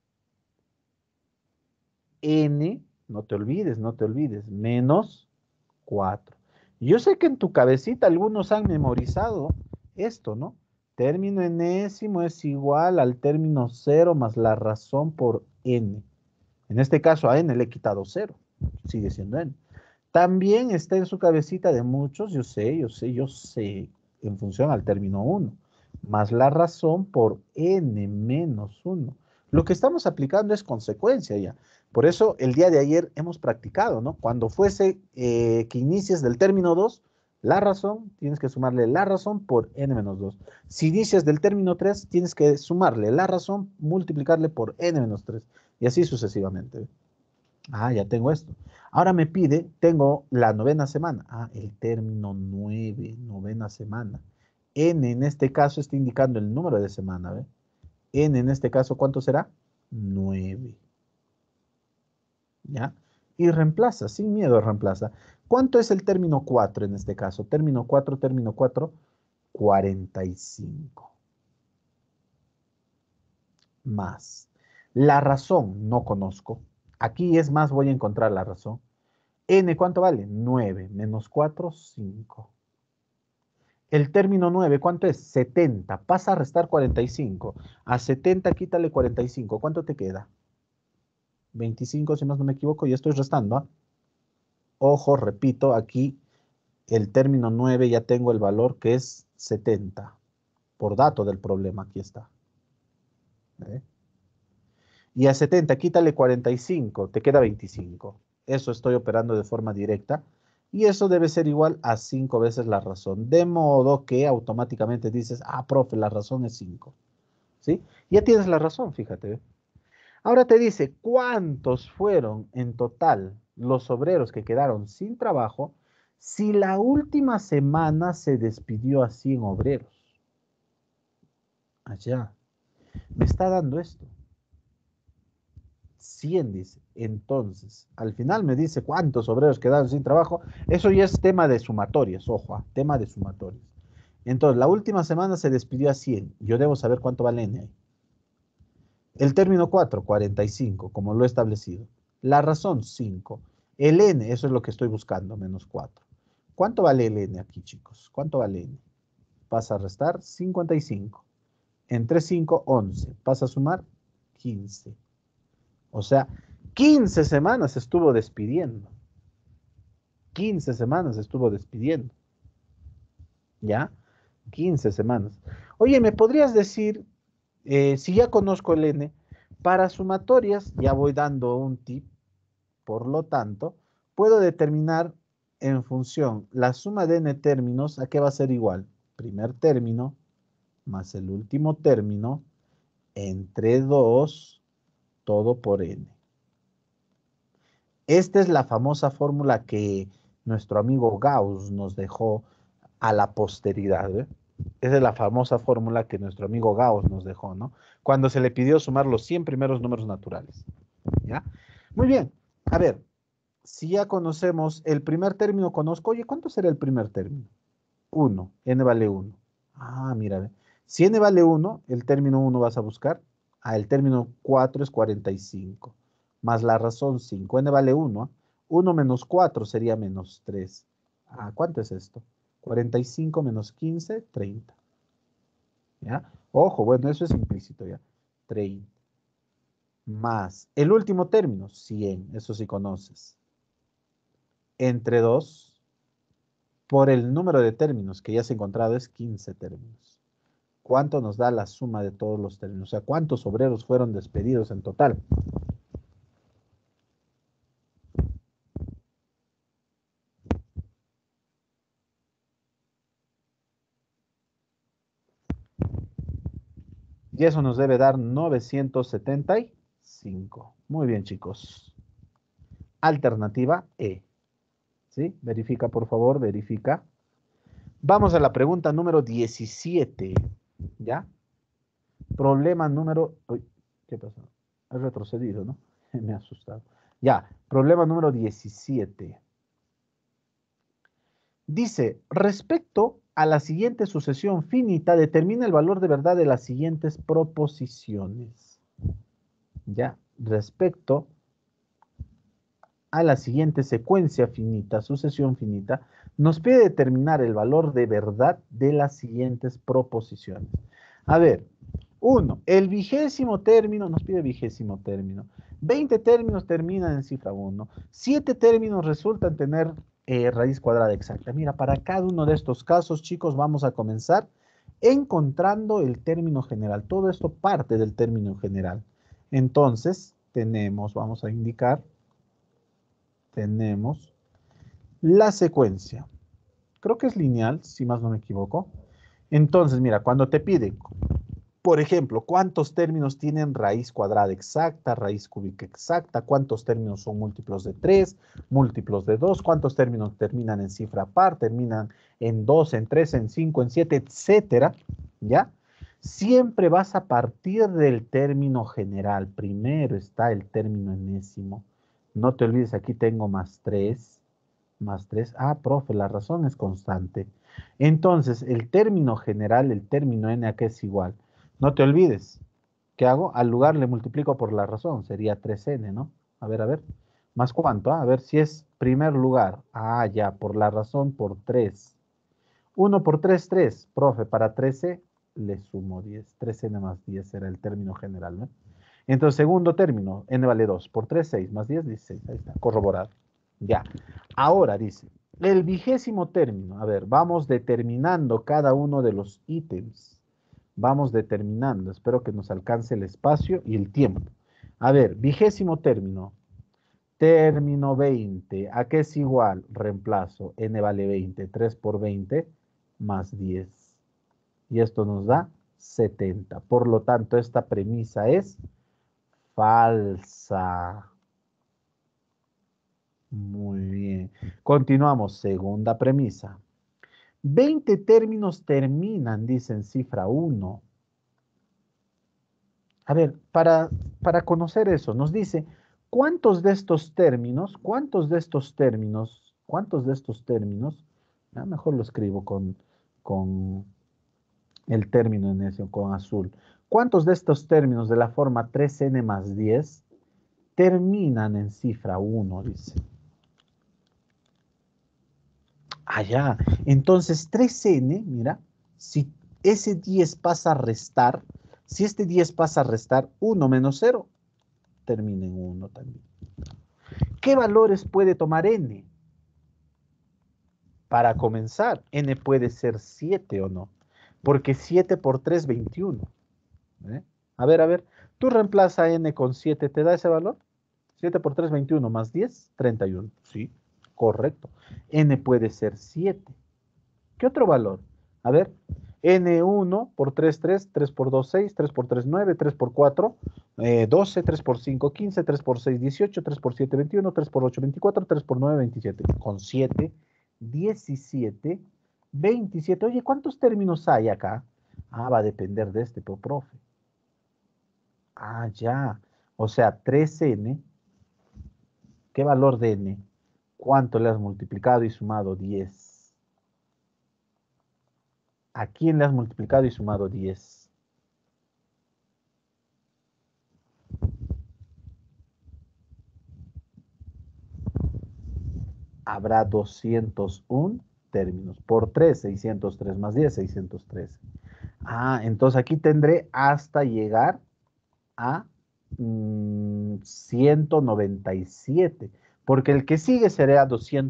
N, no te olvides, no te olvides, menos 4. Yo sé que en tu cabecita algunos han memorizado esto, ¿no? Término enésimo es igual al término 0 más la razón por n. En este caso a n le he quitado 0, sigue siendo n. También está en su cabecita de muchos, yo sé, en función al término 1, más la razón por n menos 1. Lo que estamos aplicando es consecuencia ya. Por eso el día de ayer hemos practicado, ¿no? Cuando fuese que inicies del término 2, la razón, tienes que sumarle la razón por n menos 2. Si inicias del término 3, tienes que sumarle la razón, multiplicarle por n menos 3. Y así sucesivamente. Ah, ya tengo esto. Ahora me pide, tengo la novena semana. Ah, el término 9, novena semana. N en este caso está indicando el número de semana, ¿ve? N en este caso, ¿cuánto será? 9. ¿Ya? Y reemplaza, sin miedo reemplaza. ¿Cuánto es el término 4 en este caso? Término 4, 45. Más. La razón no conozco. Aquí es más, voy a encontrar la razón. N, ¿cuánto vale? 9 menos 4, 5. El término 9, ¿cuánto es? 70. Pasa a restar 45. A 70 quítale 45. ¿Cuánto te queda? 25, si más no me equivoco, ya estoy restando. ¿Ah? Ojo, repito, aquí el término 9 ya tengo el valor que es 70. Por dato del problema, aquí está. ¿Eh? Y a 70 quítale 45, te queda 25. Eso estoy operando de forma directa. Y eso debe ser igual a 5 veces la razón. De modo que automáticamente dices, ah, profe, la razón es 5. ¿Sí? Ya tienes la razón, fíjate. Ahora te dice, ¿cuántos fueron en total los obreros que quedaron sin trabajo si la última semana se despidió a 100 obreros? Allá. Me está dando esto. 100 dice. Entonces, al final me dice cuántos obreros quedaron sin trabajo. Eso ya es tema de sumatorias, ojo, tema de sumatorias. Entonces, la última semana se despidió a 100. Yo debo saber cuánto vale N ahí. El término 4, 45, como lo he establecido. La razón, 5. El N, eso es lo que estoy buscando, menos 4. ¿Cuánto vale el N aquí, chicos? ¿Cuánto vale N? Pasa a restar 55. Entre 5, 11. Pasa a sumar 15. O sea, 15 semanas estuvo despidiendo. 15 semanas estuvo despidiendo. ¿Ya? 15 semanas. Oye, ¿me podrías decir, si ya conozco el N, para sumatorias, ya voy dando un tip, por lo tanto, puedo determinar en función la suma de N términos, ¿a qué va a ser igual? Primer término más el último término entre 2, todo por N. Esta es la famosa fórmula que nuestro amigo Gauss nos dejó a la posteridad. ¿Eh? Esa es la famosa fórmula que nuestro amigo Gauss nos dejó, ¿no? Cuando se le pidió sumar los 100 primeros números naturales. ¿Ya? Muy bien. A ver, si ya conocemos el primer término, conozco, oye, ¿cuánto será el primer término? 1, n vale 1. Ah, mira, si n vale 1, el término 1 vas a buscar. Ah, el término 4 es 45. Más la razón 5. N vale 1. 1 menos 4 sería menos 3. Ah, ¿cuánto es esto? 45 menos 15, 30. ¿Ya? Ojo, bueno, eso es implícito ya. 30. Más el último término, 100. Eso sí conoces. Entre 2 por el número de términos que ya has encontrado es 15 términos. ¿Cuánto nos da la suma de todos los términos? O sea, ¿cuántos obreros fueron despedidos en total? Y eso nos debe dar 975. Muy bien, chicos. Alternativa E. ¿Sí? Verifica, por favor, verifica. Vamos a la pregunta número 17. ¿Ya? Problema número... Uy, ¿qué pasó? He retrocedido, ¿no? Me ha asustado. Ya, problema número 17. Dice, respecto a la siguiente sucesión finita, determina el valor de verdad de las siguientes proposiciones. Ya, respecto a la siguiente secuencia finita, sucesión finita, nos pide determinar el valor de verdad de las siguientes proposiciones. A ver, 1, el vigésimo término, nos pide vigésimo término. 20 términos terminan en cifra 1. 7 términos resultan tener raíz cuadrada exacta. Mira, para cada uno de estos casos, chicos, vamos a comenzar encontrando el término general. Todo esto parte del término general. Entonces, tenemos, vamos a indicar, tenemos la secuencia. Creo que es lineal, si más no me equivoco. Entonces, mira, cuando te pide, por ejemplo, ¿cuántos términos tienen raíz cuadrada exacta, raíz cúbica exacta? ¿Cuántos términos son múltiplos de 3, múltiplos de 2? ¿Cuántos términos terminan en cifra par, terminan en 2, en 3, en 5, en 7, etcétera? ¿Ya? Siempre vas a partir del término general. Primero está el término enésimo. No te olvides, aquí tengo más 3. Más 3. Ah, profe, la razón es constante. Entonces, el término general, el término n acá es igual. No te olvides. ¿Qué hago? Al lugar le multiplico por la razón. Sería 3n, ¿no? A ver, a ver. ¿Más cuánto? A ver si es primer lugar. Ah, ya, por la razón, por 3. 1 por 3, 3. Profe, para 13 le sumo 10. 3n más 10 será el término general, ¿no? Entonces, segundo término, n vale 2. Por 3, 6. Más 10, 16. Ahí está, corroborado. Ya. Ahora dice, el 20º término. A ver, vamos determinando cada uno de los ítems. Vamos determinando. Espero que nos alcance el espacio y el tiempo. A ver, 20º término. Término 20. ¿A qué es igual? Reemplazo. N vale 20. 3 por 20 más 10. Y esto nos da 70. Por lo tanto, esta premisa es falsa. Muy bien. Continuamos. Segunda premisa. 20 términos terminan, dice en cifra 1. A ver, para conocer eso, nos dice, ¿cuántos de estos términos, mejor lo escribo con el término en ese, con azul. ¿Cuántos de estos términos de la forma 3n más 10 terminan en cifra 1? Dice. Ah, ya. Entonces, 3n, mira, si ese 10 pasa a restar, si este 10 pasa a restar 1 menos 0, termina en 1 también. ¿Qué valores puede tomar n? Para comenzar, n puede ser 7 o no, porque 7 por 3, 21. ¿Eh? A ver, tú reemplaza n con 7, ¿te da ese valor? 7 por 3, 21, más 10, 31. Sí, correcto. N puede ser 7. ¿Qué otro valor? A ver, N1 por 3, 3, 3 por 2, 6, 3 por 3, 9, 3 por 4, 12, 3 por 5, 15, 3 por 6, 18, 3 por 7, 21, 3 por 8, 24, 3 por 9, 27. Con 7, 17, 27. Oye, ¿cuántos términos hay acá? Ah, va a depender de este, profe. Ah, ya. O sea, 3n. ¿Qué valor de n? ¿Cuánto le has multiplicado y sumado? 10. ¿A quién le has multiplicado y sumado 10? Habrá 201 términos. Por 3, 603 más 10, 613. Ah, entonces aquí tendré hasta llegar a 197. Porque el que sigue será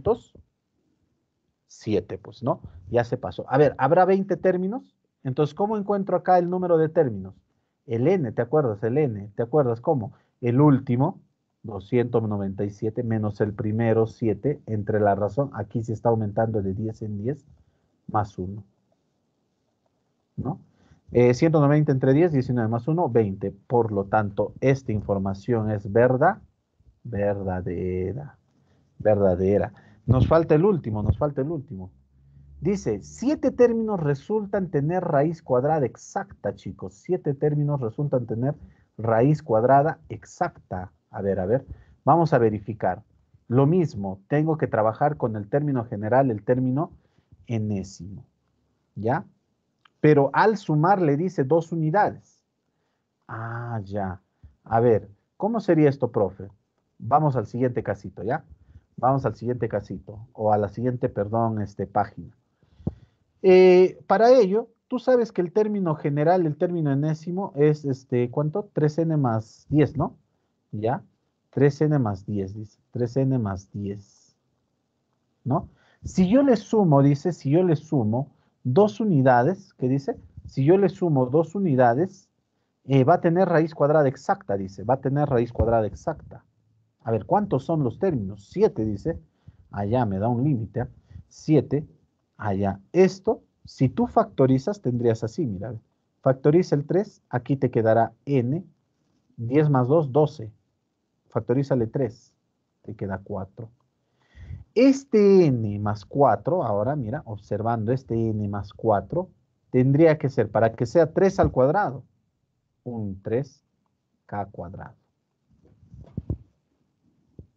207, pues, ¿no? Ya se pasó. A ver, ¿habrá 20 términos? Entonces, ¿cómo encuentro acá el número de términos? El n, ¿te acuerdas? El n, ¿te acuerdas cómo? El último, 297, menos el primero, 7, entre la razón, aquí se está aumentando de 10 en 10, más 1, ¿no? 190 entre 10, 19 más 1, 20. Por lo tanto, esta información es verdadera. Nos falta el último. Dice, 7 términos resultan tener raíz cuadrada exacta, chicos. 7 términos resultan tener raíz cuadrada exacta. A ver. Vamos a verificar. Lo mismo, tengo que trabajar con el término general, el término enésimo. ¿Ya? Pero al sumar le dice 2 unidades. Ah, ya. A ver, ¿cómo sería esto, profe? Vamos al siguiente casito, ¿ya? Vamos al siguiente casito, o a la siguiente, perdón, página. Para ello, tú sabes que el término general, el término enésimo es, ¿cuánto? 3n más 10, ¿no? ¿Ya? 3n más 10, dice. 3n más 10, ¿no? Si yo le sumo, dice, si yo le sumo 2 unidades, ¿qué dice? Si yo le sumo 2 unidades, va a tener raíz cuadrada exacta, dice. Va a tener raíz cuadrada exacta. A ver, ¿cuántos son los términos? 7, dice. Allá me da un límite. 7. Allá. Esto, si tú factorizas, tendrías así, mira. Factoriza el 3, aquí te quedará n. 10 más 2, 12. Factorízale 3, te queda 4. Este n más 4, ahora mira, observando este n más 4, tendría que ser, para que sea 3 al cuadrado, un 3k cuadrado.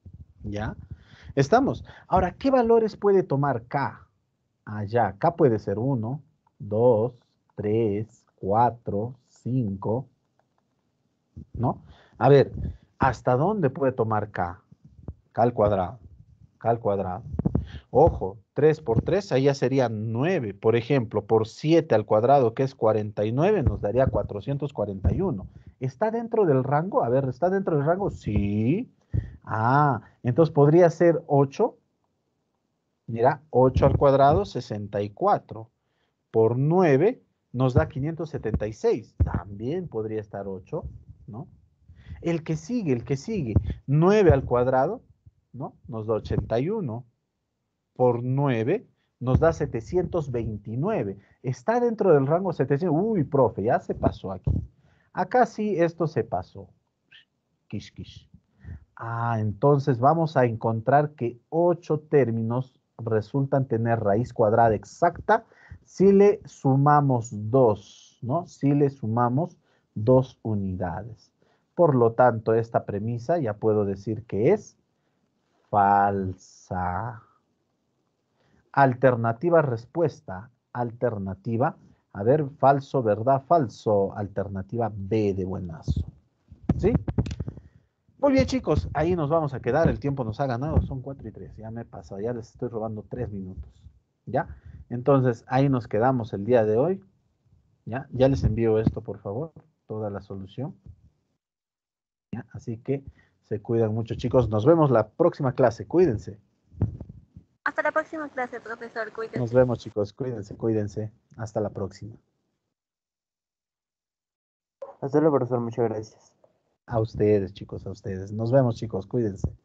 ¿Ya? Estamos. Ahora, ¿qué valores puede tomar K? Allá, K puede ser 1, 2, 3, 4, 5, ¿no? A ver, ¿hasta dónde puede tomar K? K al cuadrado, K al cuadrado. Ojo, 3 por 3, ahí ya sería 9. Por ejemplo, por 7 al cuadrado, que es 49, nos daría 441. ¿Está dentro del rango? A ver, ¿está dentro del rango? Sí. Ah, entonces podría ser 8. Mira, 8 al cuadrado, 64. Por 9 nos da 576. También podría estar 8, ¿no? El que sigue, 9 al cuadrado, ¿no? Nos da 81. Por 9 nos da 729. Está dentro del rango 700. Uy, profe, ya se pasó aquí. Acá sí, esto se pasó. Kish, kish. Ah, entonces vamos a encontrar que 8 términos resultan tener raíz cuadrada exacta si le sumamos 2, ¿no? Si le sumamos 2 unidades. Por lo tanto, esta premisa ya puedo decir que es falsa. Alternativa respuesta. Alternativa. A ver, falso, verdad, falso. Alternativa B de buenazo. ¿Sí? Muy bien, chicos, ahí nos vamos a quedar. El tiempo nos ha ganado, son 4 y 3. Ya me he pasado, ya les estoy robando 3 minutos. ¿Ya? Entonces, ahí nos quedamos el día de hoy. ¿Ya? Ya les envío esto, por favor, toda la solución. ¿Ya? Así que se cuidan mucho, chicos. Nos vemos la próxima clase. Cuídense. Hasta la próxima clase, profesor. Cuídese. Nos vemos, chicos. Cuídense, cuídense. Hasta la próxima. Hasta luego, profesor. Muchas gracias. A ustedes, chicos, a ustedes. Nos vemos, chicos. Cuídense.